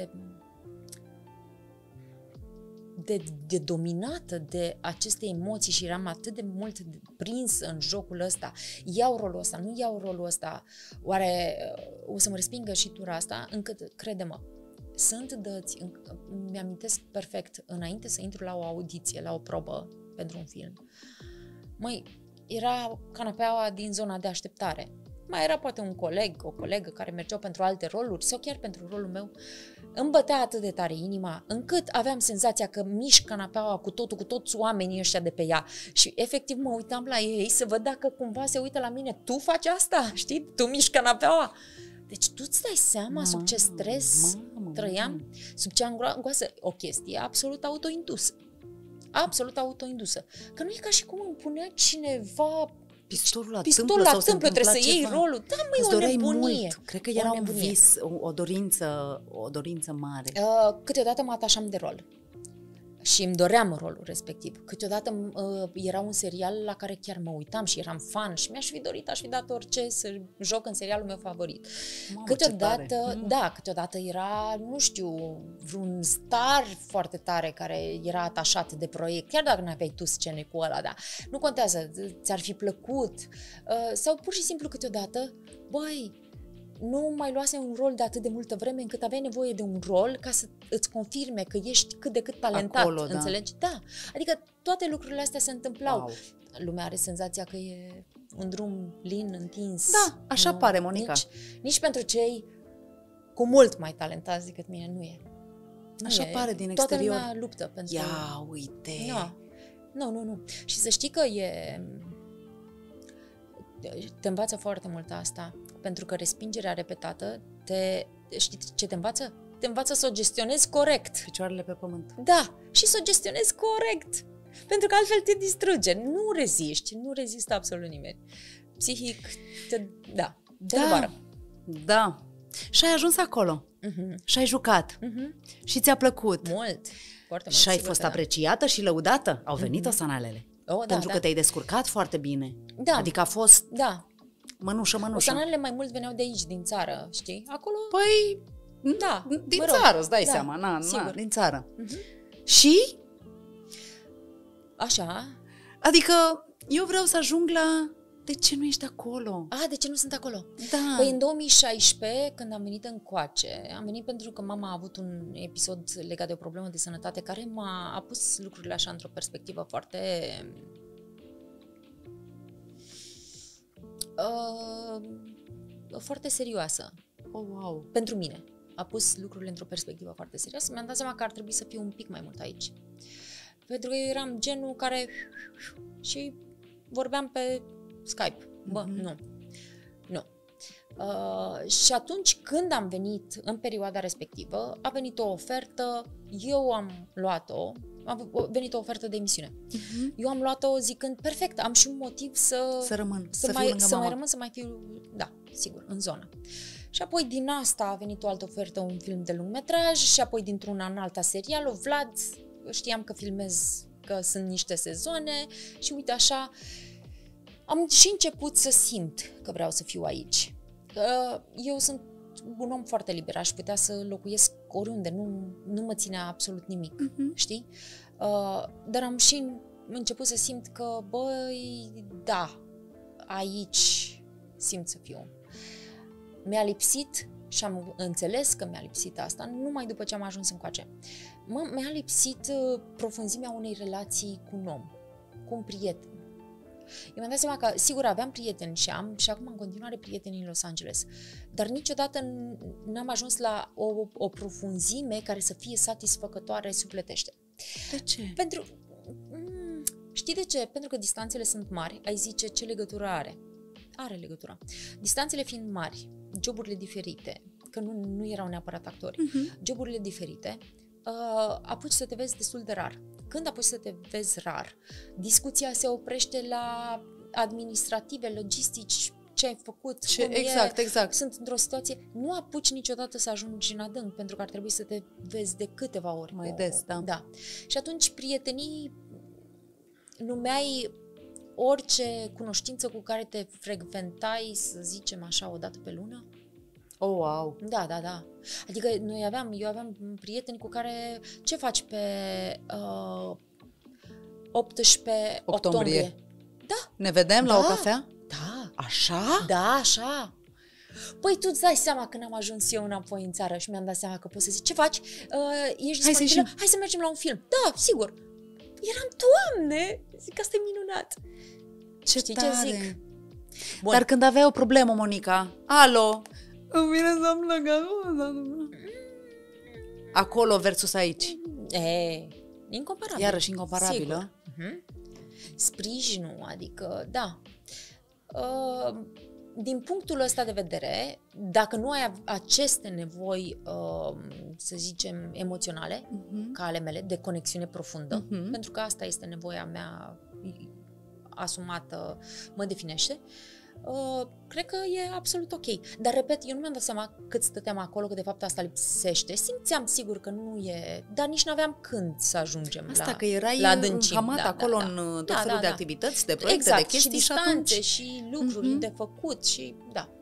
de dominată de aceste emoții și eram atât de mult prins în jocul ăsta. Iau rolul ăsta, nu iau rolul ăsta. Oare o să mă respingă și tura asta? Încât, crede-mă, sunt dăți, mi-amintesc perfect, înainte să intru la o audiție, la o probă pentru un film. Măi, era canapeaua din zona de așteptare. Mai era poate un coleg, o colegă care mergeau pentru alte roluri sau chiar pentru rolul meu. Îmi bătea atât de tare inima, încât aveam senzația că mișc canapeaua cu toți oamenii ăștia de pe ea. Și efectiv mă uitam la ei să văd dacă cumva se uită la mine. Tu faci asta, știi? Tu miști canapeaua. Deci tu îți dai seama sub ce stres trăiam? Sub ce angoasă? O chestie absolut autoindusă. Absolut autoindusă. Că nu e ca și cum îmi punea cineva pistolul la tâmplă, trebuie să iei rolul. Da, măi, o nebunie. Mult. Cred că era un vis, o dorință mare. Câteodată mă atașam de rol. Și îmi doream rolul respectiv. Câteodată era un serial la care chiar mă uitam și eram fan și aș fi dat orice să joc în serialul meu favorit. Mamă, câteodată era, nu știu, vreun star foarte tare care era atașat de proiect, chiar dacă n-aveai tu scene cu ăla, dar nu contează, ți-ar fi plăcut. Sau pur și simplu câteodată, băi, nu mai luase un rol de atât de multă vreme încât aveai nevoie de un rol ca să îți confirme că ești cât de cât talentat, acolo, înțelegi? Da. Adică toate lucrurile astea se întâmplau. Wow. Lumea are senzația că e un drum lin, întins. Da, așa pare, Monica. Nici pentru cei cu mult mai talentați decât mine nu e. Așa pare din exterior. Toată lumea luptă pentru... Ia uite! Nu. Și să știi că te învață foarte mult asta, pentru că respingerea repetată știi ce te învață? Te învață să o gestionezi corect. Picioarele pe pământ. Da, și să o gestionezi corect. Pentru că altfel te distruge. Nu rezistă absolut nimeni. Psihic, te doboară. Da. Și ai ajuns acolo. Și ai jucat. Și ți-a plăcut. Mult. Foarte mult. Și ai fost apreciată și lăudată. Au venit osanalele. Oh, pentru că te-ai descurcat foarte bine. Da. Adică a fost mănușă. Osanalele mai mult veneau de aici, din țară, știi? Acolo... Păi, da, din țară, îți dai seama. Sigur. Din țară. Și? Așa. Adică eu vreau să ajung la... De ce nu ești acolo? De ce nu sunt acolo? Da. Păi în 2016, când am venit încoace, am venit pentru că mama a avut un episod legat de o problemă de sănătate care a pus lucrurile așa într-o perspectivă foarte... foarte serioasă. Oh, wow. Pentru mine. A pus lucrurile într-o perspectivă foarte serioasă. Mi-am dat seama că ar trebui să fiu un pic mai mult aici. Pentru că eu eram genul care... și vorbeam pe Skype. Nu. Și atunci când am venit în perioada respectivă, a venit o ofertă, eu am luat-o, a venit o ofertă de emisiune. Eu am luat-o zicând, perfect, am și un motiv să rămân, să mai rămân, să mai fiu, da, sigur, în zonă. Și apoi din asta a venit o altă ofertă, un film de lungmetraj, și apoi dintr-una în alta serialul. Vlad, știam că filmez, că sunt niște sezoane și uite așa, am și început să simt că vreau să fiu aici. Eu sunt un om foarte liber, aș putea să locuiesc oriunde, nu mă ține absolut nimic, știi? Dar am și început să simt că, băi, da, aici simt să fiu. Mi-a lipsit și am înțeles că mi-a lipsit asta numai după ce am ajuns încoace. Mi-a lipsit profunzimea unei relații cu un om, cu un prieten. Eu mi-am dat seama că, sigur, aveam prieteni și acum în continuare prieteni în Los Angeles, dar niciodată n-am ajuns la o profunzime care să fie satisfăcătoare sufletește. De ce? Știi de ce? Pentru că distanțele sunt mari, ai zice ce legătură are. Are legătură. Distanțele fiind mari, joburile diferite, că nu erau neapărat actori, joburile diferite, apuci să te vezi destul de rar. Când apuci să te vezi rar, discuția se oprește la administrative, logistici, ce ai făcut, exact. Sunt într-o situație, nu apuci niciodată să ajungi în adânc, pentru că ar trebui să te vezi de câteva ori. Mai des, da. Și atunci prietenii numeai orice cunoștință cu care te frecventai, să zicem așa, o dată pe lună. Oh, wow! Da. Adică eu aveam prieteni cu care, ce faci pe 18 octombrie? Da. Ne vedem la o cafea? Da. Așa? Da, așa. Păi tu îți dai seama când am ajuns eu înapoi în țară și mi-am dat seama că poți să zici, ce faci? Ești disponibilă? Hai să mergem la un film. Da, sigur. Eram, Doamne, zic, asta e minunat. Știi ce zic? Bun. Dar când aveai o problemă, Monica, alo, îmi vine să-mi plăcă. Acolo versus aici. Incomparabil. Iarăși incomparabilă. Sprijinul, adică, da. Din punctul ăsta de vedere, dacă nu ai aceste nevoi, să zicem, emoționale, ca ale mele, de conexiune profundă, pentru că asta este nevoia mea asumată, mă definește, cred că e absolut ok. Dar, repet, eu nu mi-am dat seama cât stăteam acolo, că de fapt asta lipsește. Simțeam sigur că nu e, dar nici nu aveam când să ajungem asta, că erai încamat acolo în tot felul de activități, de proiecte, de chestii și distanțe și lucruri de făcut și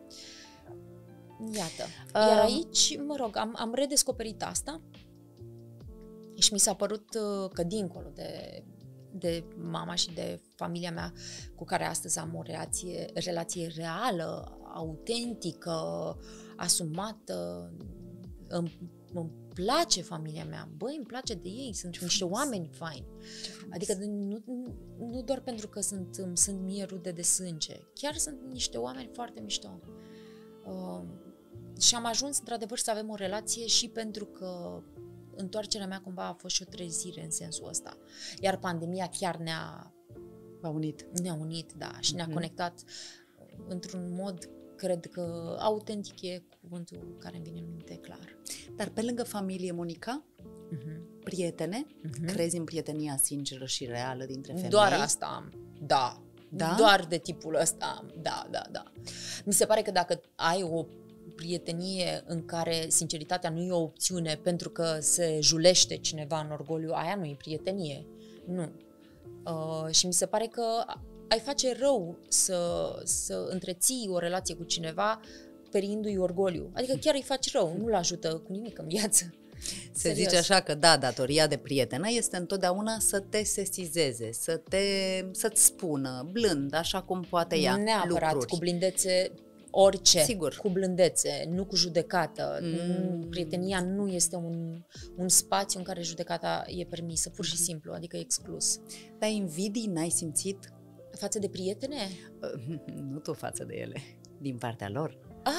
Iată. Iar aici, mă rog, am redescoperit asta și mi s-a părut că dincolo de mama și de familia mea cu care astăzi am o relație reală, autentică, asumată. Îmi place familia mea. Băi, îmi place de ei, sunt niște oameni faini. Adică nu doar pentru că sunt mie rude de sânge, chiar sunt niște oameni foarte mișto. Și am ajuns, într-adevăr, să avem o relație și pentru că întoarcerea mea cumva a fost și o trezire în sensul ăsta. Iar pandemia chiar ne-a unit, da, și ne-a conectat într-un mod, cred că autentic e cuvântul care îmi vine în minte, clar. Dar pe lângă familie, Monica, prietene, crezi în prietenia sinceră și reală dintre femei? Doar asta am, da. Doar de tipul ăsta am, da. Mi se pare că dacă ai o prietenie în care sinceritatea nu e o opțiune pentru că se julește cineva în orgoliu, aia nu e prietenie. Nu. Și mi se pare că ai face rău să întreții o relație cu cineva feriindu-i orgoliu. Adică chiar îi faci rău, nu-l ajută cu nimic în viață. Se zice așa că da, datoria de prietenă este întotdeauna să te sesizeze, să-ți spună blând, așa cum poate ea, neapărat, lucruri. Cu blândețe, orice, sigur. Cu blândețe, nu cu judecată. Prietenia nu este un spațiu în care judecata e permisă, pur și simplu, adică e exclus. Dar invidii n-ai simțit? Față de prietene? Nu tu față de ele, din partea lor.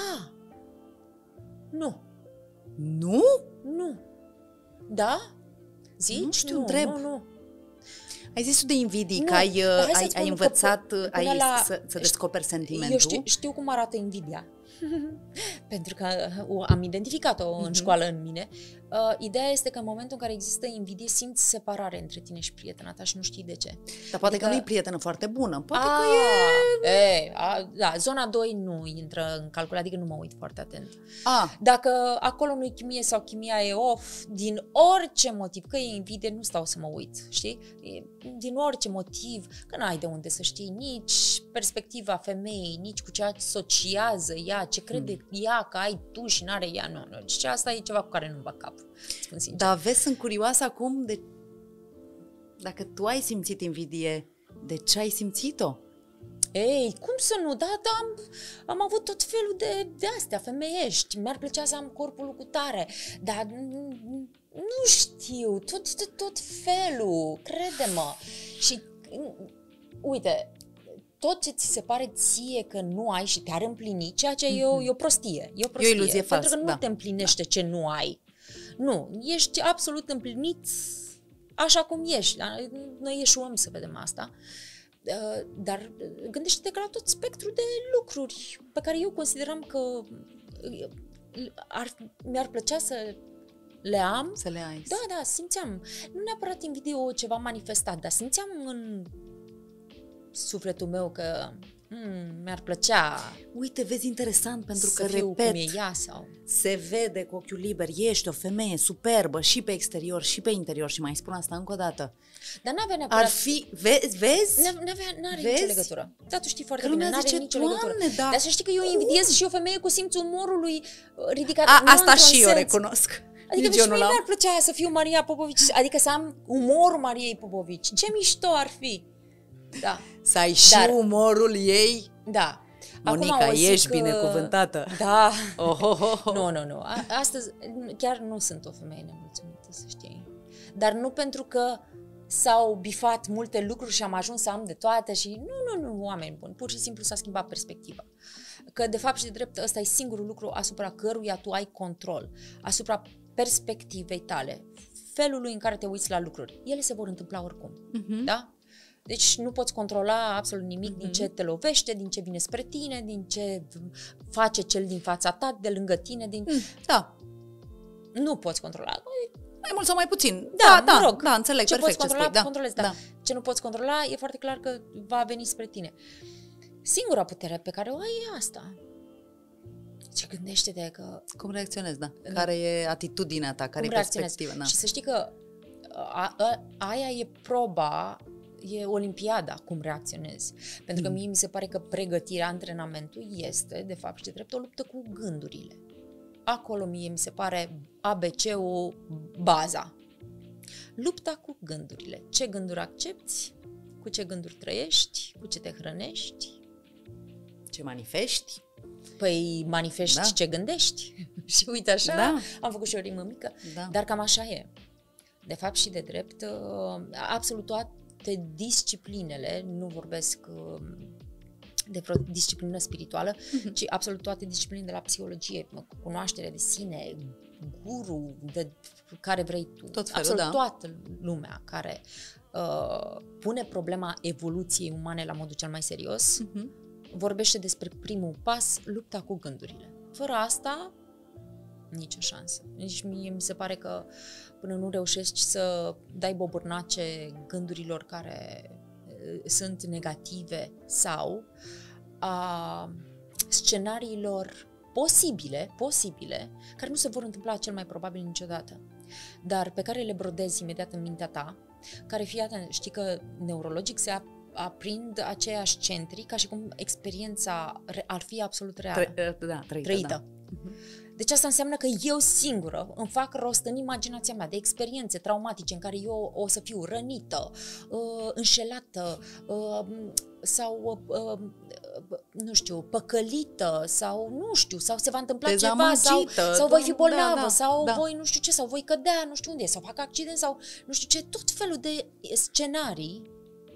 Nu. Nu? Nu. Da? Zici? Nu știu, întreb. Nu. Ai zis tu de invidii, că ai învățat să descoperi sentimentul. Eu știu cum arată invidia. Pentru că am identificat-o în școală în mine. Ideea este că în momentul în care există invidie, simți separare între tine și prietena ta și nu știi de ce. Dar poate că nu e prietenă foarte bună. Poate că da, zona 2 nu intră în calcul, adică nu mă uit foarte atent. Dacă acolo nu-i chimie sau chimia e off, din orice motiv, că e invidie, nu stau să mă uit, știi? Din orice motiv, că n-ai de unde să știi nici perspectiva femeii, nici cu ce asociază ea, ce crede ea că ai tu și n-are ea, nu. Și asta e ceva cu care nu-mi bag cap, spun sincer. Dar vezi, sunt curioasă acum de dacă tu ai simțit invidie, de ce ai simțit-o? Ei, cum să nu? Da, am avut tot felul de astea femeiești. Mi-ar plăcea să am corpul cu tare, dar nu știu, tot felul, crede-mă. Și uite, tot ce ți se pare ție că nu ai și te-ar împlini, ceea ce e o prostie. E o iluzie pentru falsă, că nu te împlinește ce nu ai. Nu, ești absolut împlinit așa cum ești. Noi ieșuăm să vedem asta. Dar gândește-te că la tot spectrul de lucruri pe care eu consideram că mi-ar plăcea să le am. Să le ai. Da, simțeam. Nu neapărat invidie ceva manifestat, dar simțeam în sufletul meu că mi-ar plăcea. Uite, vezi, interesant, pentru că, repet, cum e ea, se vede cu ochiul liber, ești o femeie superbă și pe exterior și pe interior, și mai spun asta încă o dată. Dar n-avea neapărat... Ar fi, vezi? N-are nicio legătură. Da, tu știi foarte bine, n-are nicio legătură. Da. Dar să știi că eu invidiez și o femeie cu simțul umorului ridicat. Asta și eu recunosc. Adică și mie mi-ar plăcea să fiu Maria Popovici, adică să am umorul Mariei Popovici. Ce mișto ar fi! Da. Să ai și umorul ei. Da. Monica, acum ești binecuvântată. Da. Nu. Astăzi chiar nu sunt o femeie nemulțumită, să știi. Dar nu pentru că s-au bifat multe lucruri și am ajuns să am de toate și nu, oameni buni. Pur și simplu s-a schimbat perspectiva. Că de fapt și de drept ăsta e singurul lucru asupra căruia tu ai control. Asupra perspectivei tale. Felului în care te uiți la lucruri. Ele se vor întâmpla oricum. Da? Deci nu poți controla absolut nimic din ce te lovește, din ce vine spre tine, din ce face cel din fața ta, de lângă tine. Da. Nu poți controla. Mai mult sau mai puțin. Mă rog. Da, înțeleg ce perfect poți controla, controlezi. Da. Ce nu poți controla, e foarte clar că va veni spre tine. Singura putere pe care o ai e asta. Și gândește-te că... Cum reacționezi, da? Care e atitudinea ta, care e perspectiva? Da. Și să știi că aia e proba, e olimpiada, cum reacționezi. Pentru că mie mi se pare că pregătirea, antrenamentul este, de fapt și de drept, o luptă cu gândurile. Acolo mie mi se pare ABC-ul, baza. Lupta cu gândurile. Ce gânduri accepti, cu ce gânduri trăiești, cu ce te hrănești. Ce manifesti. Păi manifesti ce gândești. Și uite așa, am făcut și o rimă mică, dar cam așa e. De fapt și de drept, absolut toate disciplinele, nu vorbesc de vreo disciplină spirituală, ci absolut toate disciplinele de la psihologie, cunoaștere de sine, guru, de care vrei tu, tot felul, absolut toată lumea care pune problema evoluției umane la modul cel mai serios, vorbește despre primul pas, lupta cu gândurile. Fără asta, nicio șansă. Deci mie mi se pare că până nu reușești să dai bobârnace gândurilor care sunt negative sau a scenariilor posibile, care nu se vor întâmpla cel mai probabil niciodată, dar pe care le brodezi imediat în mintea ta, care, fii atent, știi că neurologic se aprind aceiași centri ca și cum experiența ar fi absolut reală. Trăită. Da. Deci asta înseamnă că eu singură îmi fac rost în imaginația mea de experiențe traumatice în care eu o să fiu rănită, înșelată sau, nu știu, păcălită sau nu știu, sau se va întâmpla ceva sau voi fi bolnavă sau voi nu știu ce, sau voi cădea nu știu unde, sau fac accident sau nu știu ce, tot felul de scenarii.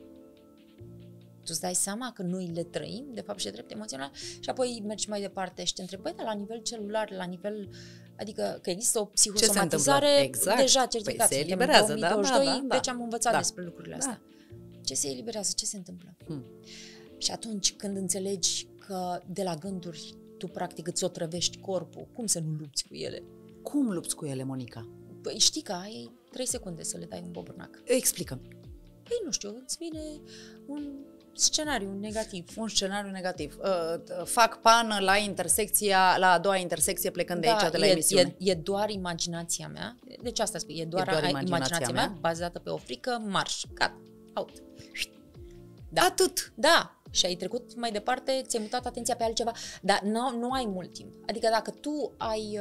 Tu îți dai seama că noi le trăim, de fapt și de drept emoțional, și apoi mergi mai departe și te întrebi, băi, dar la nivel celular, la nivel, adică că există o psihosomatizare deja certificată. Păi se eliberează, în 2022, deci am învățat despre lucrurile astea. Ce se eliberează, ce se întâmplă? Și atunci când înțelegi că de la gânduri tu practic îți otrăvești corpul, cum să nu lupți cu ele? Cum lupți cu ele, Monica? Păi știi că ai 3 secunde să le dai un bobârnac. Explică-mi. Păi nu știu, îți vine un scenariu negativ. Un scenariu negativ. Fac pană la a doua intersecție plecând de aici, de la emisiune. E doar imaginația mea. Deci asta spui, e doar imaginația mea bazată pe o frică, marș, cat, out. Da. Atât. Da. Și ai trecut mai departe, ți-ai mutat atenția pe altceva, dar nu ai mult timp. Adică dacă tu ai...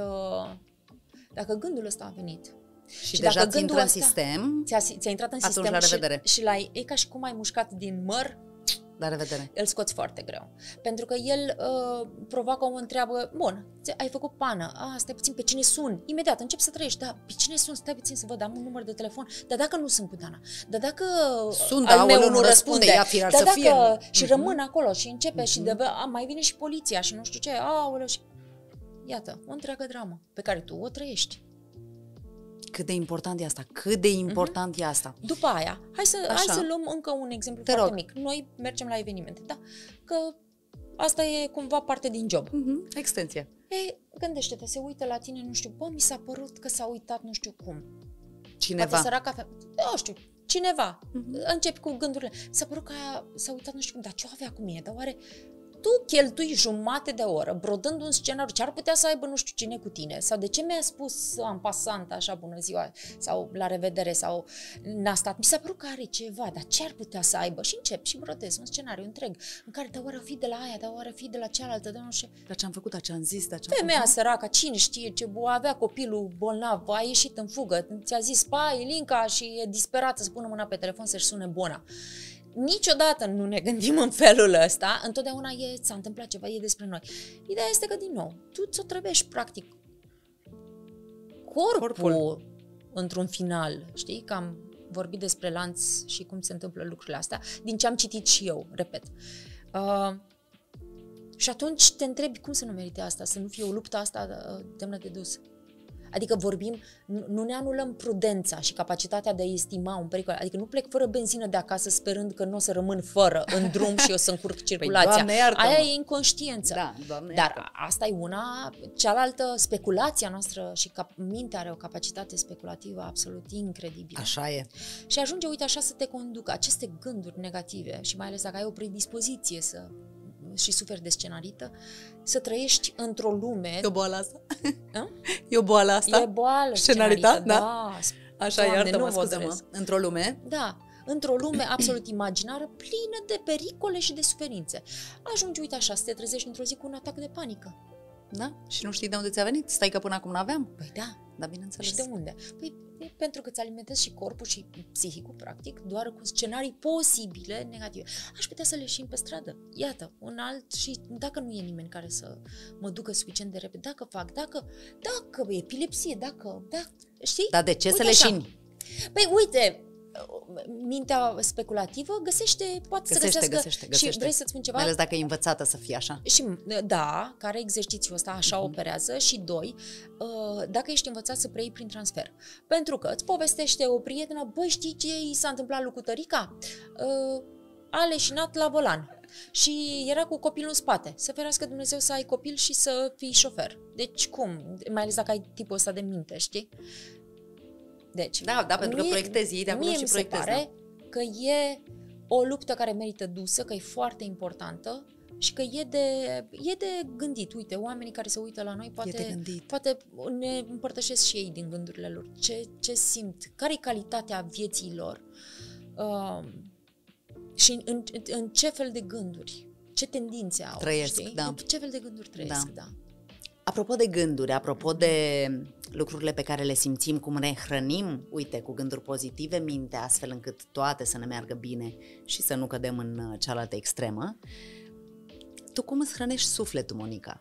dacă gândul ăsta a venit și deja ți intră în sistem, ți-a intrat în sistem la revedere. Și e ca și cum ai mușcat din măr, la revedere. Îl scoți foarte greu. Pentru că el provoacă o întreabă, bun, ai făcut pană, stai puțin, pe cine sun? Imediat începi să trăiești, pe cine sun? Stai puțin să văd, am un număr de telefon, dar dacă nu sunt cu Dana, dar dacă al meu nu răspunde, dar dacă și rămân acolo și începe și mai vine și poliția și nu știu ce, și iată, o întreagă dramă pe care tu o trăiești. Cât de important e asta? Cât de important e asta? După aia, hai să luăm încă un exemplu foarte mic. Noi mergem la evenimente, da? Că asta e cumva parte din job. Extensie. Gândește-te, se uită la tine, nu știu, mi s-a părut că s-a uitat nu știu cum. Cineva. Poate săraca, nu știu, cineva. Începi cu gândurile. S-a părut că s-a uitat nu știu cum, dar ce o avea cu mine? Dar oare tu cheltui jumate de oră brodând un scenariu, ce ar putea să aibă nu știu cine cu tine, sau de ce mi-a spus în pasant așa bună ziua, sau la revedere, sau n-a stat, mi s-a părut că are ceva, dar ce ar putea să aibă? Și încep și brodez un scenariu întreg, în care da oară fi de la aia, da oară fi de la cealaltă, da nu știu. Dar ce-am făcut, ce-am zis, femeia săracă, cine știe ce avea copilul bolnav, a ieșit în fugă, ți-a zis, Ilinca, și e disperată să pună mâna pe telefon să-și sune bona. Niciodată nu ne gândim în felul ăsta, întotdeauna s-a întâmplat ceva, e despre noi. Ideea este că, din nou, tu ți-o trăvești, practic, corpul într-un final, știi? Că am vorbit despre lanț și cum se întâmplă lucrurile astea, din ce am citit și eu, repet. Și atunci te întrebi cum să nu merite asta, să nu fie o luptă asta demnă de dus. Adică vorbim, nu ne anulăm prudența și capacitatea de a estima un pericol. Adică nu plec fără benzină de acasă sperând că nu o să rămân fără în drum și o să încurc circulația. Aia e inconștiență. Dar asta e una. Cealaltă, speculația noastră și mintea are o capacitate speculativă absolut incredibilă. Așa e. Și ajunge, uite, așa să te conducă aceste gânduri negative și mai ales dacă ai o predispoziție și suferi de scenarită, să trăiești într-o lume... E o boală asta? E o boală asta? E boală scenarită, da. Așa, iartă-mă, scuză-mă. Într-o lume? Da, într-o lume absolut imaginară, plină de pericole și de suferințe. Ajungi, uite așa, să te trezești într-o zi cu un atac de panică. Da? Și nu știi de unde ți-a venit? Stai că până acum n-aveam? Păi da. da, bineînțeles. Și de unde? Păi pentru că îți alimentezi și corpul și psihicul, practic, doar cu scenarii posibile negative. Aș putea să le ieșim pe stradă. Iată, un alt și dacă nu e nimeni care să mă ducă suficient de repede, dacă e epilepsie, dacă, știi? Dar de ce Uite să leșini? Păi uite, mintea speculativă poate să găsească. Și vrei să-ți spun ceva? Mai ales dacă e învățată să fie așa. Și da, care exercițiul ăsta așa operează. Și doi, dacă ești învățat să preiei prin transfer. Pentru că îți povestește o prietenă, băi, știi ce i s-a întâmplat lui Cutărica? A leșinat la volan și era cu copilul în spate. Să ferească Dumnezeu să ai copil și să fii șofer. Deci cum? Mai ales dacă ai tipul ăsta de minte, știi? Deci, da, pentru că proiectezi ei de acolo și proiectezi. Mie mi se pare că e o luptă care merită dusă, că e foarte importantă și că e de gândit. Uite, oamenii care se uită la noi poate ne împărtășesc și ei din gândurile lor. Ce simt? Care-i calitatea vieții lor? Și în ce fel de gânduri? Ce tendințe au? Trăiesc, știi? da. În ce fel de gânduri trăiesc, da. Apropo de gânduri, apropo de lucrurile pe care le simțim, cum ne hrănim, uite, cu gânduri pozitive, mintea, astfel încât toate să ne meargă bine și să nu cădem în cealaltă extremă. Tu cum îți hrănești sufletul, Monica?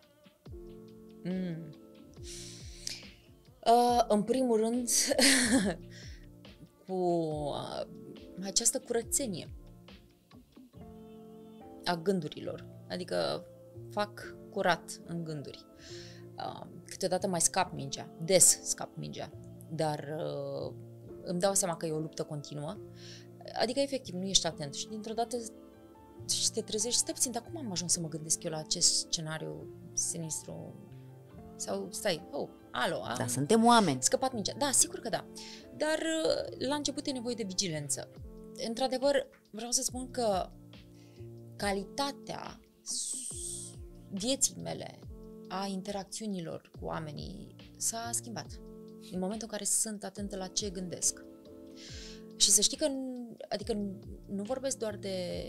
În primul rând, cu această curățenie a gândurilor. Adică fac curat în gânduri. Câteodată mai des scap mingea, dar îmi dau seama că e o luptă continuă. Adică, efectiv, nu ești atent și dintr-o dată și te trezești, stai puțin, dar cum am ajuns să mă gândesc eu la acest scenariu sinistru? Sau alo, Da, suntem oameni. Scăpat mingea. Da, sigur că da. Dar la început e nevoie de vigilență. Într-adevăr, vreau să spun că calitatea vieții mele, a interacțiunilor cu oamenii, s-a schimbat. În momentul în care sunt atentă la ce gândesc. Și să știi că nu vorbesc doar de...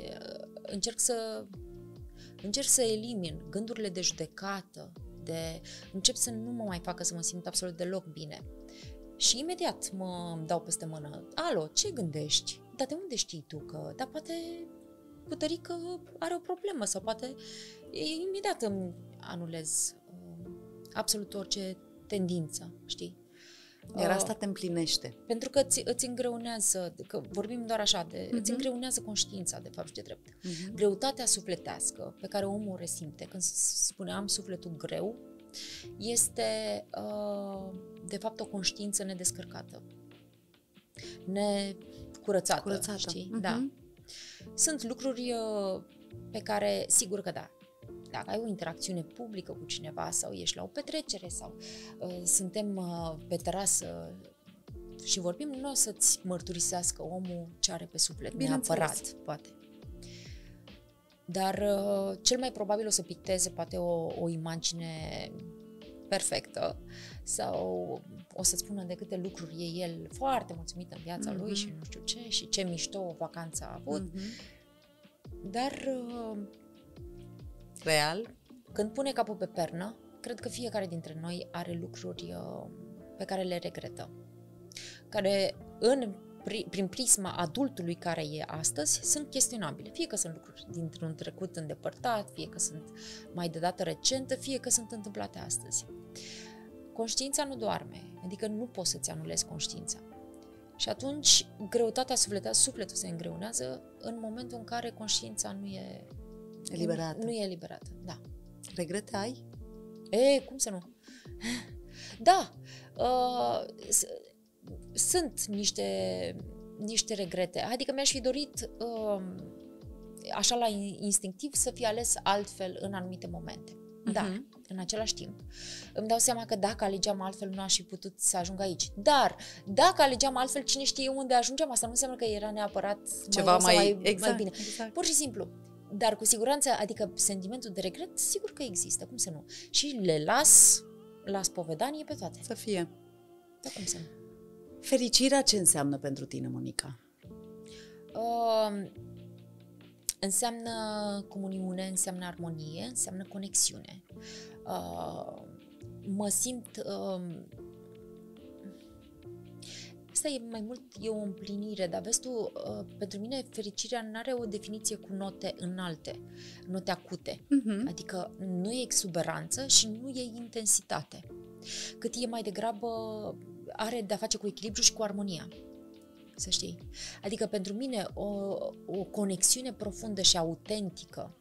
Încerc să elimin gândurile de judecată, încep să nu mă mai facă să mă simt absolut deloc bine. Și imediat mă dau peste mână. Alo, ce gândești? Dar de unde știi tu că... Dar poate Cutărică are o problemă sau poate... Imediat îmi anulez absolut orice tendință, știi? Iar asta te împlinește. Pentru că îți îngreunează, că vorbim doar așa, îți îngreunează conștiința, de fapt și de drept. Greutatea sufletească pe care omul o resimte, când spuneam sufletul greu, este de fapt o conștiință nedescărcată, necurățată, știi? Da. Sunt lucruri pe care, sigur că da, dacă ai o interacțiune publică cu cineva sau ești la o petrecere sau suntem pe terasă și vorbim, nu o să-ți mărturisească omul ce are pe suflet, neapărat, poate. Dar cel mai probabil o să picteze poate o imagine perfectă sau o să-ți spună de câte lucruri e el foarte mulțumit în viața lui și nu știu ce și ce mișto o vacanță a avut. Dar real, când pune capul pe pernă, cred că fiecare dintre noi are lucruri pe care le regretă, care prin prisma adultului care e astăzi sunt chestionabile. Fie că sunt lucruri dintr-un trecut îndepărtat, fie că sunt mai de dată recentă, fie că sunt întâmplate astăzi. Conștiința nu doarme, adică nu poți să-ți anulezi conștiința. Și atunci greutatea sufletul se îngreunează în momentul în care conștiința nu e eliberată. Nu e eliberată, da. Regrete ai? Cum să nu? Da, sunt niște regrete. Adică mi-aș fi dorit, așa la instinctiv, să fi ales altfel în anumite momente. Da, în același timp. Îmi dau seama că dacă alegeam altfel, nu aș fi putut să ajung aici. Dar dacă alegeam altfel, cine știe unde ajungeam, asta nu înseamnă că era neapărat ceva mai bine. Exact. Pur și simplu. Dar cu siguranță, adică sentimentul de regret, sigur că există, cum să nu? Și le las spovedanie pe toate. Să fie. Da, cum să nu? Fericirea ce înseamnă pentru tine, Monica? Înseamnă comuniune, înseamnă armonie, înseamnă conexiune. Mă simt asta e mai mult, e o împlinire, dar vezi tu, pentru mine fericirea nu are o definiție cu note înalte, note acute. Adică nu e exuberanță și nu e intensitate. Cât e mai degrabă, are de-a face cu echilibru și cu armonia. Să știi. Adică pentru mine o conexiune profundă și autentică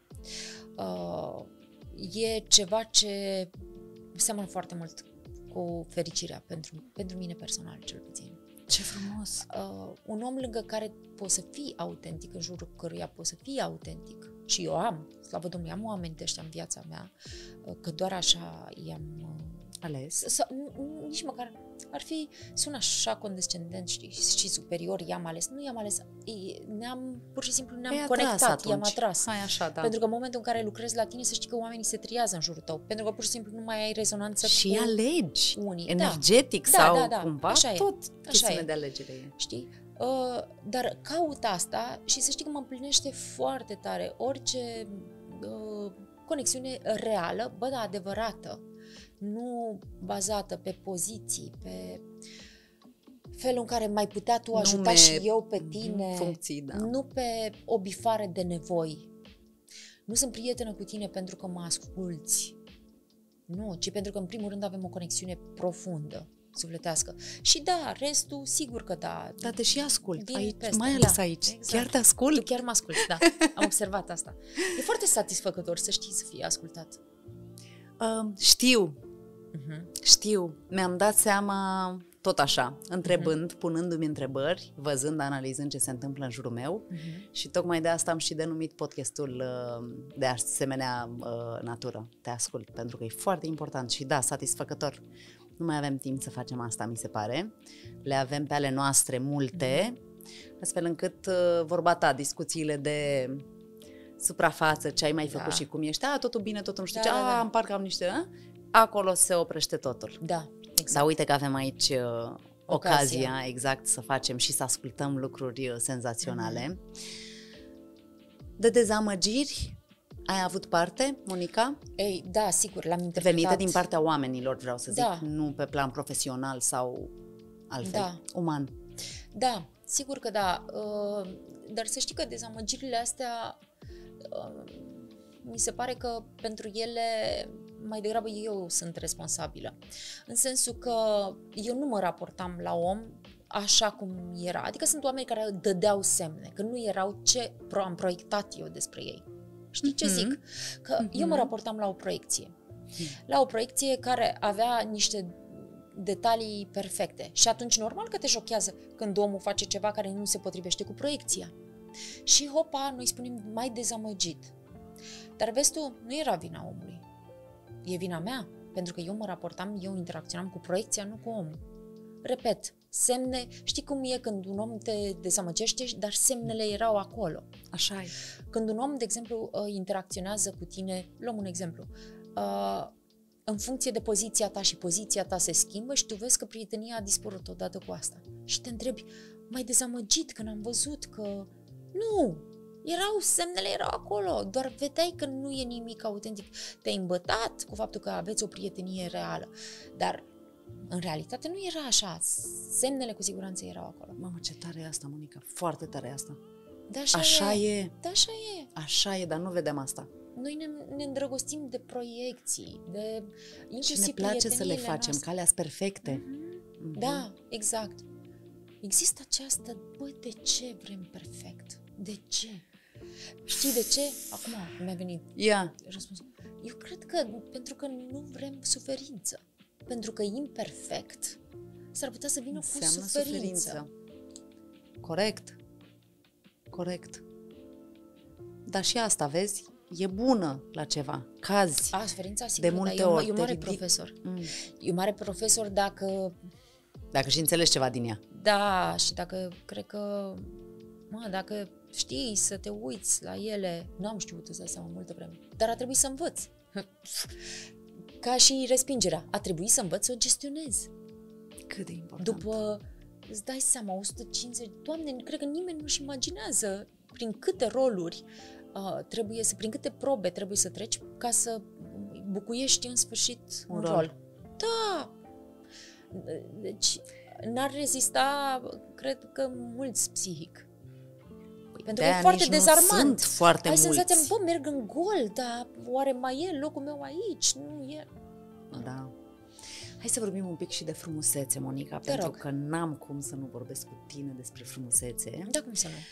e ceva ce seamănă foarte mult cu fericirea, pentru mine personal, cel puțin. Ce frumos! Un om lângă care poți să fii autentic, în jurul căruia poți să fii autentic. Și eu am, slavă Domnului, am oameni de ăștia în viața mea, că doar așa i-am ales. Nici măcar sună așa condescendent, știi, și superior, i-am ales. Nu i-am ales, pur și simplu ne-am conectat, i-am atras. Hai așa, da. Pentru că în momentul în care lucrezi la tine, să știi că oamenii se triază în jurul tău, pentru că pur și simplu nu mai ai rezonanță și cu alegi, unii. energetic sau da, cumva, așa tot chestiune e. de alegere e. Știi? Dar caut asta și să știi că mă împlinește foarte tare orice conexiune reală, adevărată, nu bazată pe poziții, pe felul în care mai putea tu ajuta și eu pe tine, funcții, da. Nu pe o bifare de nevoi. Nu sunt prietenă cu tine pentru că mă asculți, nu, ci pentru că în primul rând avem o conexiune profundă, sufletească. Și da, restul, sigur că da. Dar te și ascult, aici, peste, mai ales aici. Exact. Chiar te ascult? Tu chiar mă asculți, da. Am observat asta. E foarte satisfăcător să știi să fii ascultat. Știu. Știu. Mi-am dat seama tot așa, întrebând, punându-mi întrebări, văzând, analizând ce se întâmplă în jurul meu și tocmai de asta am și denumit podcastul de asemenea natură. Te ascult, pentru că e foarte important și da, satisfăcător. Nu mai avem timp să facem asta, mi se pare. Le avem pe ale noastre multe, astfel încât vorba ta, discuțiile de suprafață, ce ai mai făcut și cum ești, totul bine, totul nu știu ce, în parcă am niște... Acolo se oprește totul. Da, exact. Dar uite că avem aici ocazia, exact, să facem și să ascultăm lucruri senzaționale. De dezamăgiri ai avut parte, Monica? Ei, da, sigur, l-am interpretat. Venite din partea oamenilor, vreau să zic, nu pe plan profesional sau altfel, uman. Da, sigur că da. Dar să știi că dezamăgirile astea, mi se pare că pentru ele mai degrabă eu sunt responsabilă. În sensul că eu nu mă raportam la om așa cum era. Adică sunt oameni care dădeau semne, că nu erau ce am proiectat eu despre ei. Știi ce zic? Că eu mă raportam la o proiecție. La o proiecție care avea niște detalii perfecte. Și atunci normal că te șochează când omul face ceva care nu se potrivește cu proiecția. Și hopa, noi spunem mai dezamăgit. Dar vezi tu, nu era vina omului. E vina mea, pentru că eu mă raportam, eu interacționam cu proiecția, nu cu omul. Repet, semne, știi cum e când un om te dezamăgește, dar semnele erau acolo. Așa e. Când un om, de exemplu, interacționează cu tine, luăm un exemplu, în funcție de poziția ta și poziția ta se schimbă și tu vezi că prietenia a dispărut odată cu asta. Și te întrebi, m-ai dezamăgit când am văzut că... Nu! Semnele erau acolo, doar vedeai că nu e nimic autentic. Te-ai îmbătat cu faptul că aveți o prietenie reală, dar în realitate nu era așa. Semnele cu siguranță erau acolo. Mamă, ce tare e asta, Monica, foarte tare e asta. Da, așa e. Da, așa e. Așa e, dar nu vedem asta. Noi ne îndrăgostim de proiecții, de inclusiv și ne place să le facem, noastre. calea-s perfecte. Da, exact. Există această, de ce vrem perfect? De ce? Știi de ce? Acum mi-a venit răspunsul. Eu cred că pentru că nu vrem suferință. Pentru că imperfect s-ar putea să vină înseamnă cu suferință. Corect. Dar și asta, vezi, e bună la ceva. Cazi. Suferința, sigur, de multe ori. E un mare profesor. E un mare profesor dacă și înțelegi ceva din ea. Da, și dacă, cred că, dacă știi să te uiți la ele, nu am știut, îți dai seama, multă vreme, dar a trebuit să învăț. Ca și respingerea, a trebuit să învăț să o gestionez. Cât de important. După, îți dai seama, 150, Doamne, cred că nimeni nu-și imaginează prin câte roluri prin câte probe trebuie să treci ca să bucuiești în sfârșit un rol. Da! Deci, N-ar rezista, cred că mulți psihic. Pentru că De-aia e foarte nici nu dezarmant. sunt foarte Ai mulți. senzația, bă, merg în gol, dar oare mai e locul meu aici? Nu e. Da. Hai să vorbim un pic și de frumusețe, Monica, pentru rog. că n-am cum să nu vorbesc cu tine despre frumusețe. Da, cum să nu?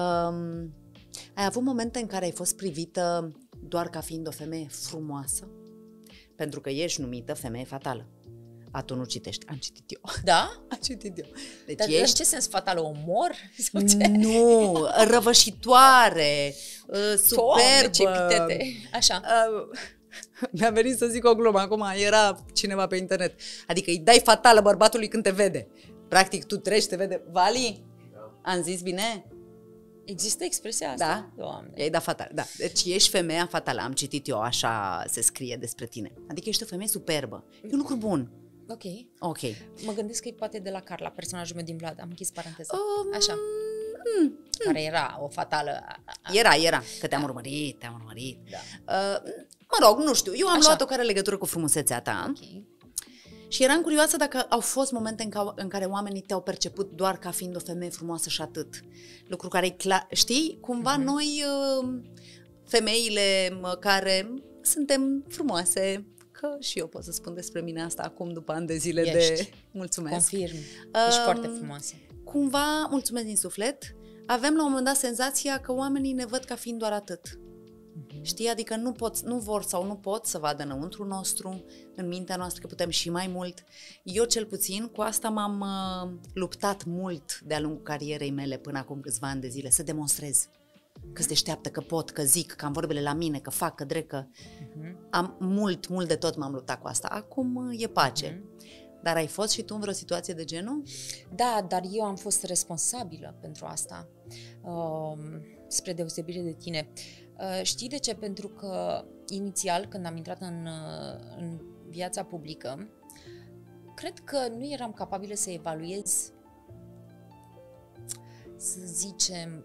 Ai avut momente în care ai fost privită doar ca fiind o femeie frumoasă? Pentru că ești numită femeie fatală. A, tu nu citești. Am citit eu. Da? Am citit eu. Deci Dar în ce sens fatal? Omor? Sau ce? Nu, răvășitoare, Doamne, superbă. ce epitete. Așa. Mi-a venit să zic o glumă, acum era cineva pe internet. Adică îi dai fatală bărbatului când te vede. Practic tu treci, te vede. Vali? Am zis bine? Există expresia asta? Da. Doamne. I-ai dat fatală, da. Deci ești femeia fatală, am citit eu, așa se scrie despre tine. Adică ești o femeie superbă. E un lucru bun. Ok. Ok. Mă gândesc că e poate de la Carla, personajul meu din Vlad. Am închis paranteza. Așa. Care era o fatală. Era, că te-am urmărit. Da. Mă rog, nu știu, eu am Așa. luat-o care legătură cu frumusețea ta. Ok. Și eram curioasă dacă au fost momente în care oamenii te-au perceput doar ca fiind o femeie frumoasă și atât. Lucru care e clar, știi, cumva noi, femeile care suntem frumoase, că și eu pot să spun despre mine asta acum după ani de zile de... Ești. Mulțumesc. Confirm. Ești foarte frumoasă. Cumva, mulțumesc din suflet, avem la un moment dat senzația că oamenii ne văd ca fiind doar atât. Știi? Adică nu vor sau nu pot să vadă înăuntru nostru, în mintea noastră, că putem și mai mult. Eu cel puțin cu asta m-am luptat mult de-a lungul carierei mele până acum câțiva ani de zile, să demonstrez că se deșteaptă, că pot, că zic, că am vorbele la mine, că fac, că drecă. Am mult de tot m-am luptat cu asta. Acum e pace. Dar ai fost și tu în vreo situație de genul? Da, dar eu am fost responsabilă pentru asta, spre deosebire de tine. Știi de ce? Pentru că inițial, când am intrat în viața publică, cred că nu eram capabilă să evaluez, să zicem,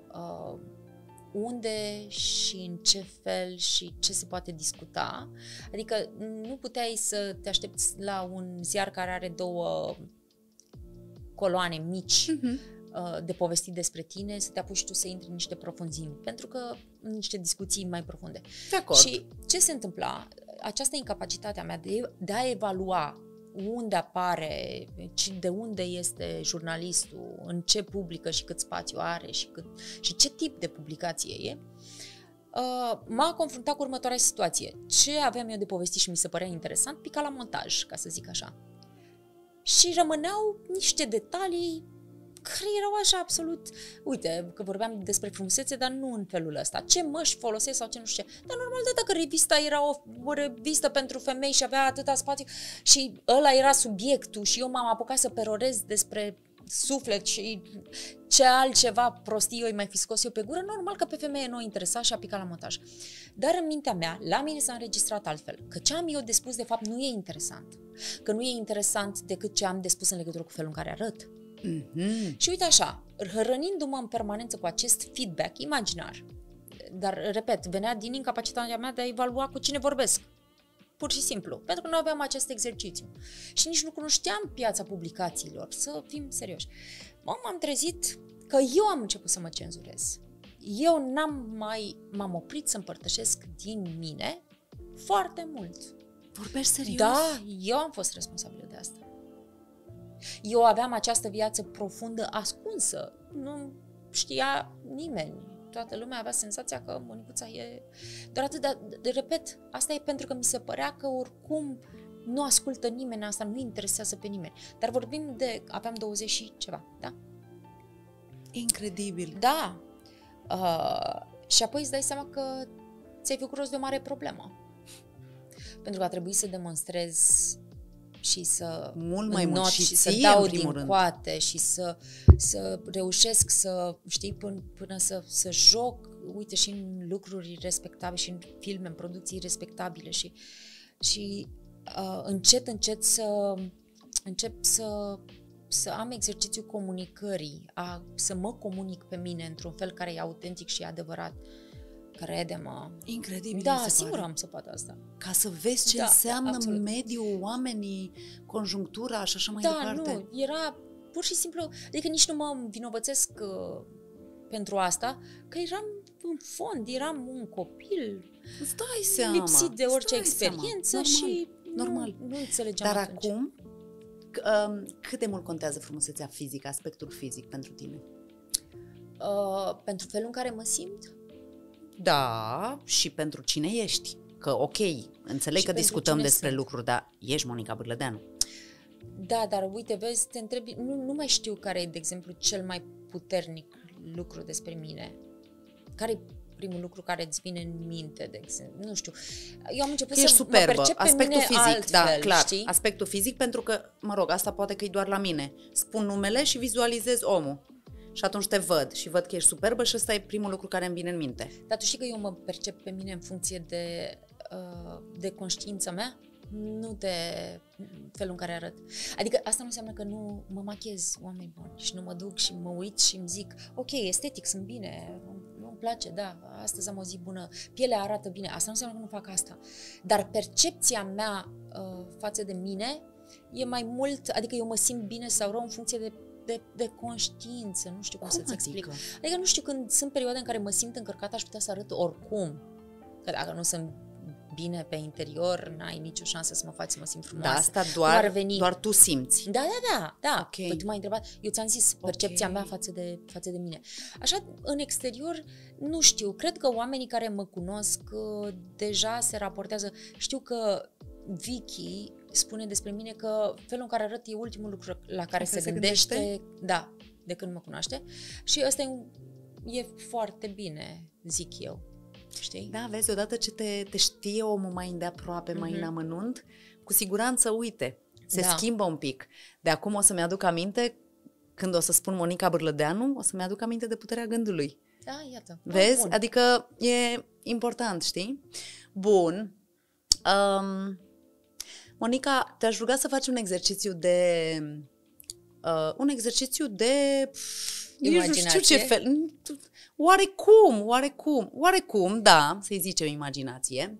unde și în ce fel și ce se poate discuta. Adică nu puteai să te aștepți la un ziar care are 2 coloane mici de povestit despre tine, să te apuci tu să intri în niște profunzimi, pentru că în niște discuții mai profunde. De acord. Și ce se întâmpla? Această incapacitate a mea de a evalua unde apare, de unde este jurnalistul, în ce publică și cât spațiu are și ce tip de publicație e, m-a confruntat cu următoarea situație. Ce aveam eu de povestit și mi se părea interesant, pica la montaj, ca să zic așa. Și rămâneau niște detalii care erau așa absolut... Uite, că vorbeam despre frumusețe, dar nu în felul ăsta. Ce măști folosesc sau ce nu știu ce. Dar normal, dacă revista era o revistă pentru femei și avea atâta spațiu și ăla era subiectul și eu m-am apucat să perorez despre suflet și ce altceva prostii îi mai fi scos eu pe gură, normal că pe femeie nu o interesa și a picat la montaj. Dar în mintea mea, la mine s-a înregistrat altfel, că ce am eu de spus de fapt nu e interesant. Că nu e interesant decât ce am de spus în legătură cu felul în care arăt. Și uite așa, hrănindu-mă în permanență cu acest feedback imaginar, dar, repet, venea din incapacitatea mea de a evalua cu cine vorbesc. Pur și simplu, pentru că nu aveam acest exercițiu. Și nici nu cunoșteam piața publicațiilor, să fim serioși. M-am trezit că eu am început să mă cenzurez. Eu m-am oprit să împărtășesc din mine foarte mult. Vorbești serios? Da, eu am fost responsabilă de asta. Eu aveam această viață profundă ascunsă. Nu știa nimeni. Toată lumea avea senzația că Monicuța e doar atât de repet, asta e pentru că mi se părea că oricum nu ascultă nimeni asta, nu interesează pe nimeni. Dar vorbim de, aveam 20 și ceva, da? Incredibil. Da. Și apoi îți dai seama că ți-ai făcut rost de o mare problemă. Pentru că a trebuit să demonstrez și să mult mai mult și să ție, dau în primul din rând. coate și să reușesc să, știi, până să joc, uite, și în lucruri respectabile și în filme, în producții respectabile și încet să încep să am exercițiul comunicării, să mă comunic pe mine într-un fel care e autentic și adevărat. Crede-mă. Incredibil. Da, sigur am săpat asta. Ca să vezi ce Da, înseamnă absolut. mediul, oamenii, conjunctura și așa mai Da, departe. nu, era pur și simplu, adică nici nu mă vinovățesc pentru asta, că eram în fond, eram un copil Îți dai seama, lipsit de orice îți dai experiență seama. și Normal. nu înțelegeam Dar atunci. acum, cât de mult contează frumusețea fizică, aspectul fizic pentru tine? Pentru felul în care mă simt? Da, și pentru cine ești. Că ok, înțeleg Și că pentru discutăm cine despre sunt. lucruri, dar ești Monica Bârlădeanu. Da, dar uite, vezi, te întrebi, nu mai știu care e, de exemplu, cel mai puternic lucru despre mine. Care e primul lucru care îți vine în minte, de exemplu? Nu știu. Eu am început Ești să superbă. mă percep pe Aspectul mine fizic, altfel, da, clar. știi? Aspectul fizic, pentru că, mă rog, asta poate că e doar la mine. Spun numele și vizualizez omul. Și atunci te văd și văd că ești superbă și ăsta e primul lucru care îmi vine în minte. Dar tu știi că eu mă percep pe mine în funcție de conștiința mea, nu de felul în care arăt. Adică asta nu înseamnă că nu mă machez, oameni buni, și nu mă duc și mă uit și îmi zic, ok, estetic, sunt bine, îmi place, da, astăzi am o zi bună, pielea arată bine, asta nu înseamnă că nu fac asta. Dar percepția mea față de mine e mai mult, adică eu mă simt bine sau rău în funcție de conștiință, nu știu cum să-ți explic. Adică nu știu, când sunt perioade în care mă simt încărcată, aș putea să arăt oricum. Că dacă nu sunt bine pe interior, n-ai nicio șansă să mă faci să mă simt frumoasă. Da, asta doar tu simți. Da. Okay. Păi tu m-ai întrebat, eu ți-am zis percepția mea față de mine. Așa, în exterior, nu știu, cred că oamenii care mă cunosc deja se raportează. Știu că Vicky spune despre mine că felul în care arăt e ultimul lucru la care se gândește, da, de când mă cunoaște. Și ăsta e foarte bine, zic eu. Știi? Da, vezi, odată ce te știe omul mai îndeaproape, mai în amănunt, cu siguranță, uite, se schimbă un pic. De acum o să-mi aduc aminte, când o să spun Monica Bârlădeanu, o să-mi aduc aminte de puterea gândului. Da, iată. Vezi? Bun. Adică e important, știi? Bun. Monica, te-aș ruga să faci un exercițiu de... imaginație? Nu știu ce fel... Oarecum, da, să-i zicem imaginație.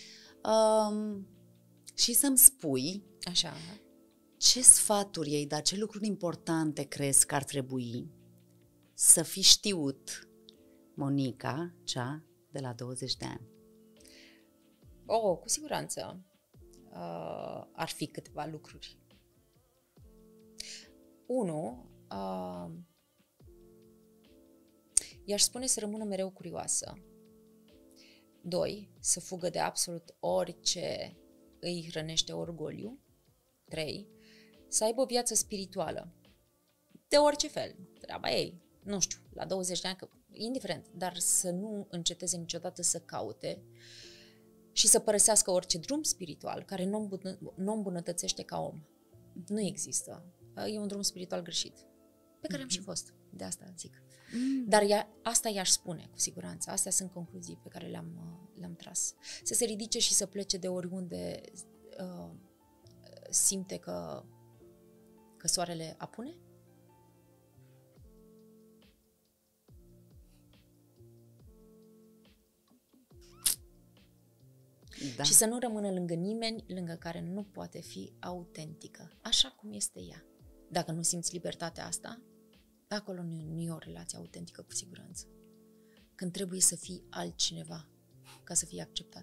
Și să-mi spui așa, ce sfaturi ei, dar ce lucruri importante crezi că ar trebui să fi știut Monica, cea de la 20 de ani? Cu siguranță ar fi câteva lucruri. 1, i-aș spune să rămână mereu curioasă. 2, să fugă de absolut orice îi hrănește orgoliu. 3, să aibă o viață spirituală. De orice fel, treaba ei. Nu știu, la 20 de ani, indiferent, dar să nu înceteze niciodată să caute și să părăsească orice drum spiritual care nu îmbunătățește ca om. Nu există. E un drum spiritual greșit, pe care am și fost. De asta zic. Dar asta i-aș spune, cu siguranță. Astea sunt concluzii pe care le-am tras. Să se ridice și să plece de oriunde simte că soarele apune. Da. Și să nu rămână lângă nimeni lângă care nu poate fi autentică, așa cum este ea. Dacă nu simți libertatea asta, acolo nu e o relație autentică, cu siguranță. Când trebuie să fii altcineva ca să fii acceptat.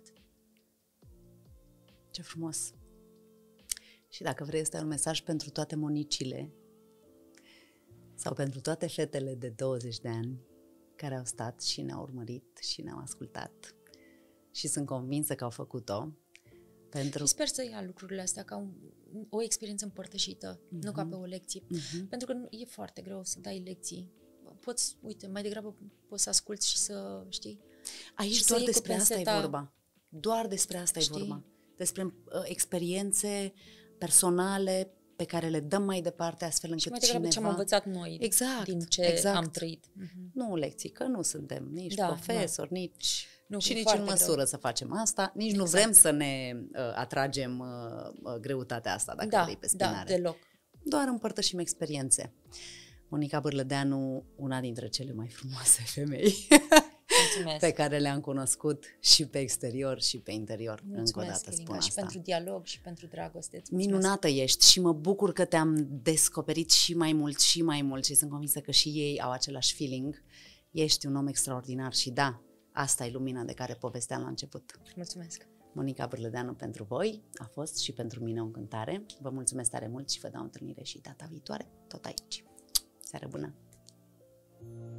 Ce frumos! Și dacă vrei, este un mesaj pentru toate monicile sau pentru toate fetele de 20 de ani care au stat și ne-au urmărit și ne-au ascultat și sunt convinsă că au făcut-o. Și sper să ia lucrurile astea ca o experiență împărtășită, nu ca pe o lecție. Pentru că e foarte greu să dai lecții. Mai degrabă poți să asculți și să știi. Aici doar despre asta e vorba. Doar despre asta e vorba. Despre experiențe personale pe care le dăm mai departe astfel încât cineva... Și mai degrabă ce am învățat noi din ce am trăit. Nu lecții, că nu suntem nici profesori, nici... Și nici în măsură greu să facem asta, nici nu vrem să ne atragem greutatea asta, dacă vrei, pe spinare. Da, deloc. Doar împărtășim experiențe. Monica Bârlădeanu, una dintre cele mai frumoase femei Mulțumesc. pe care le-am cunoscut și pe exterior și pe interior. Mulțumesc, Încă o dată spun asta. Și pentru dialog și pentru dragoste. Minunată ești și mă bucur că te-am descoperit și mai mult și sunt convinsă că și ei au același feeling. Ești un om extraordinar și da, asta e lumina de care povesteam la început. Mulțumesc. Monica Bârlădeanu pentru voi a fost și pentru mine o încântare. Vă mulțumesc tare mult și vă dau întâlnire și data viitoare, tot aici. Seară bună!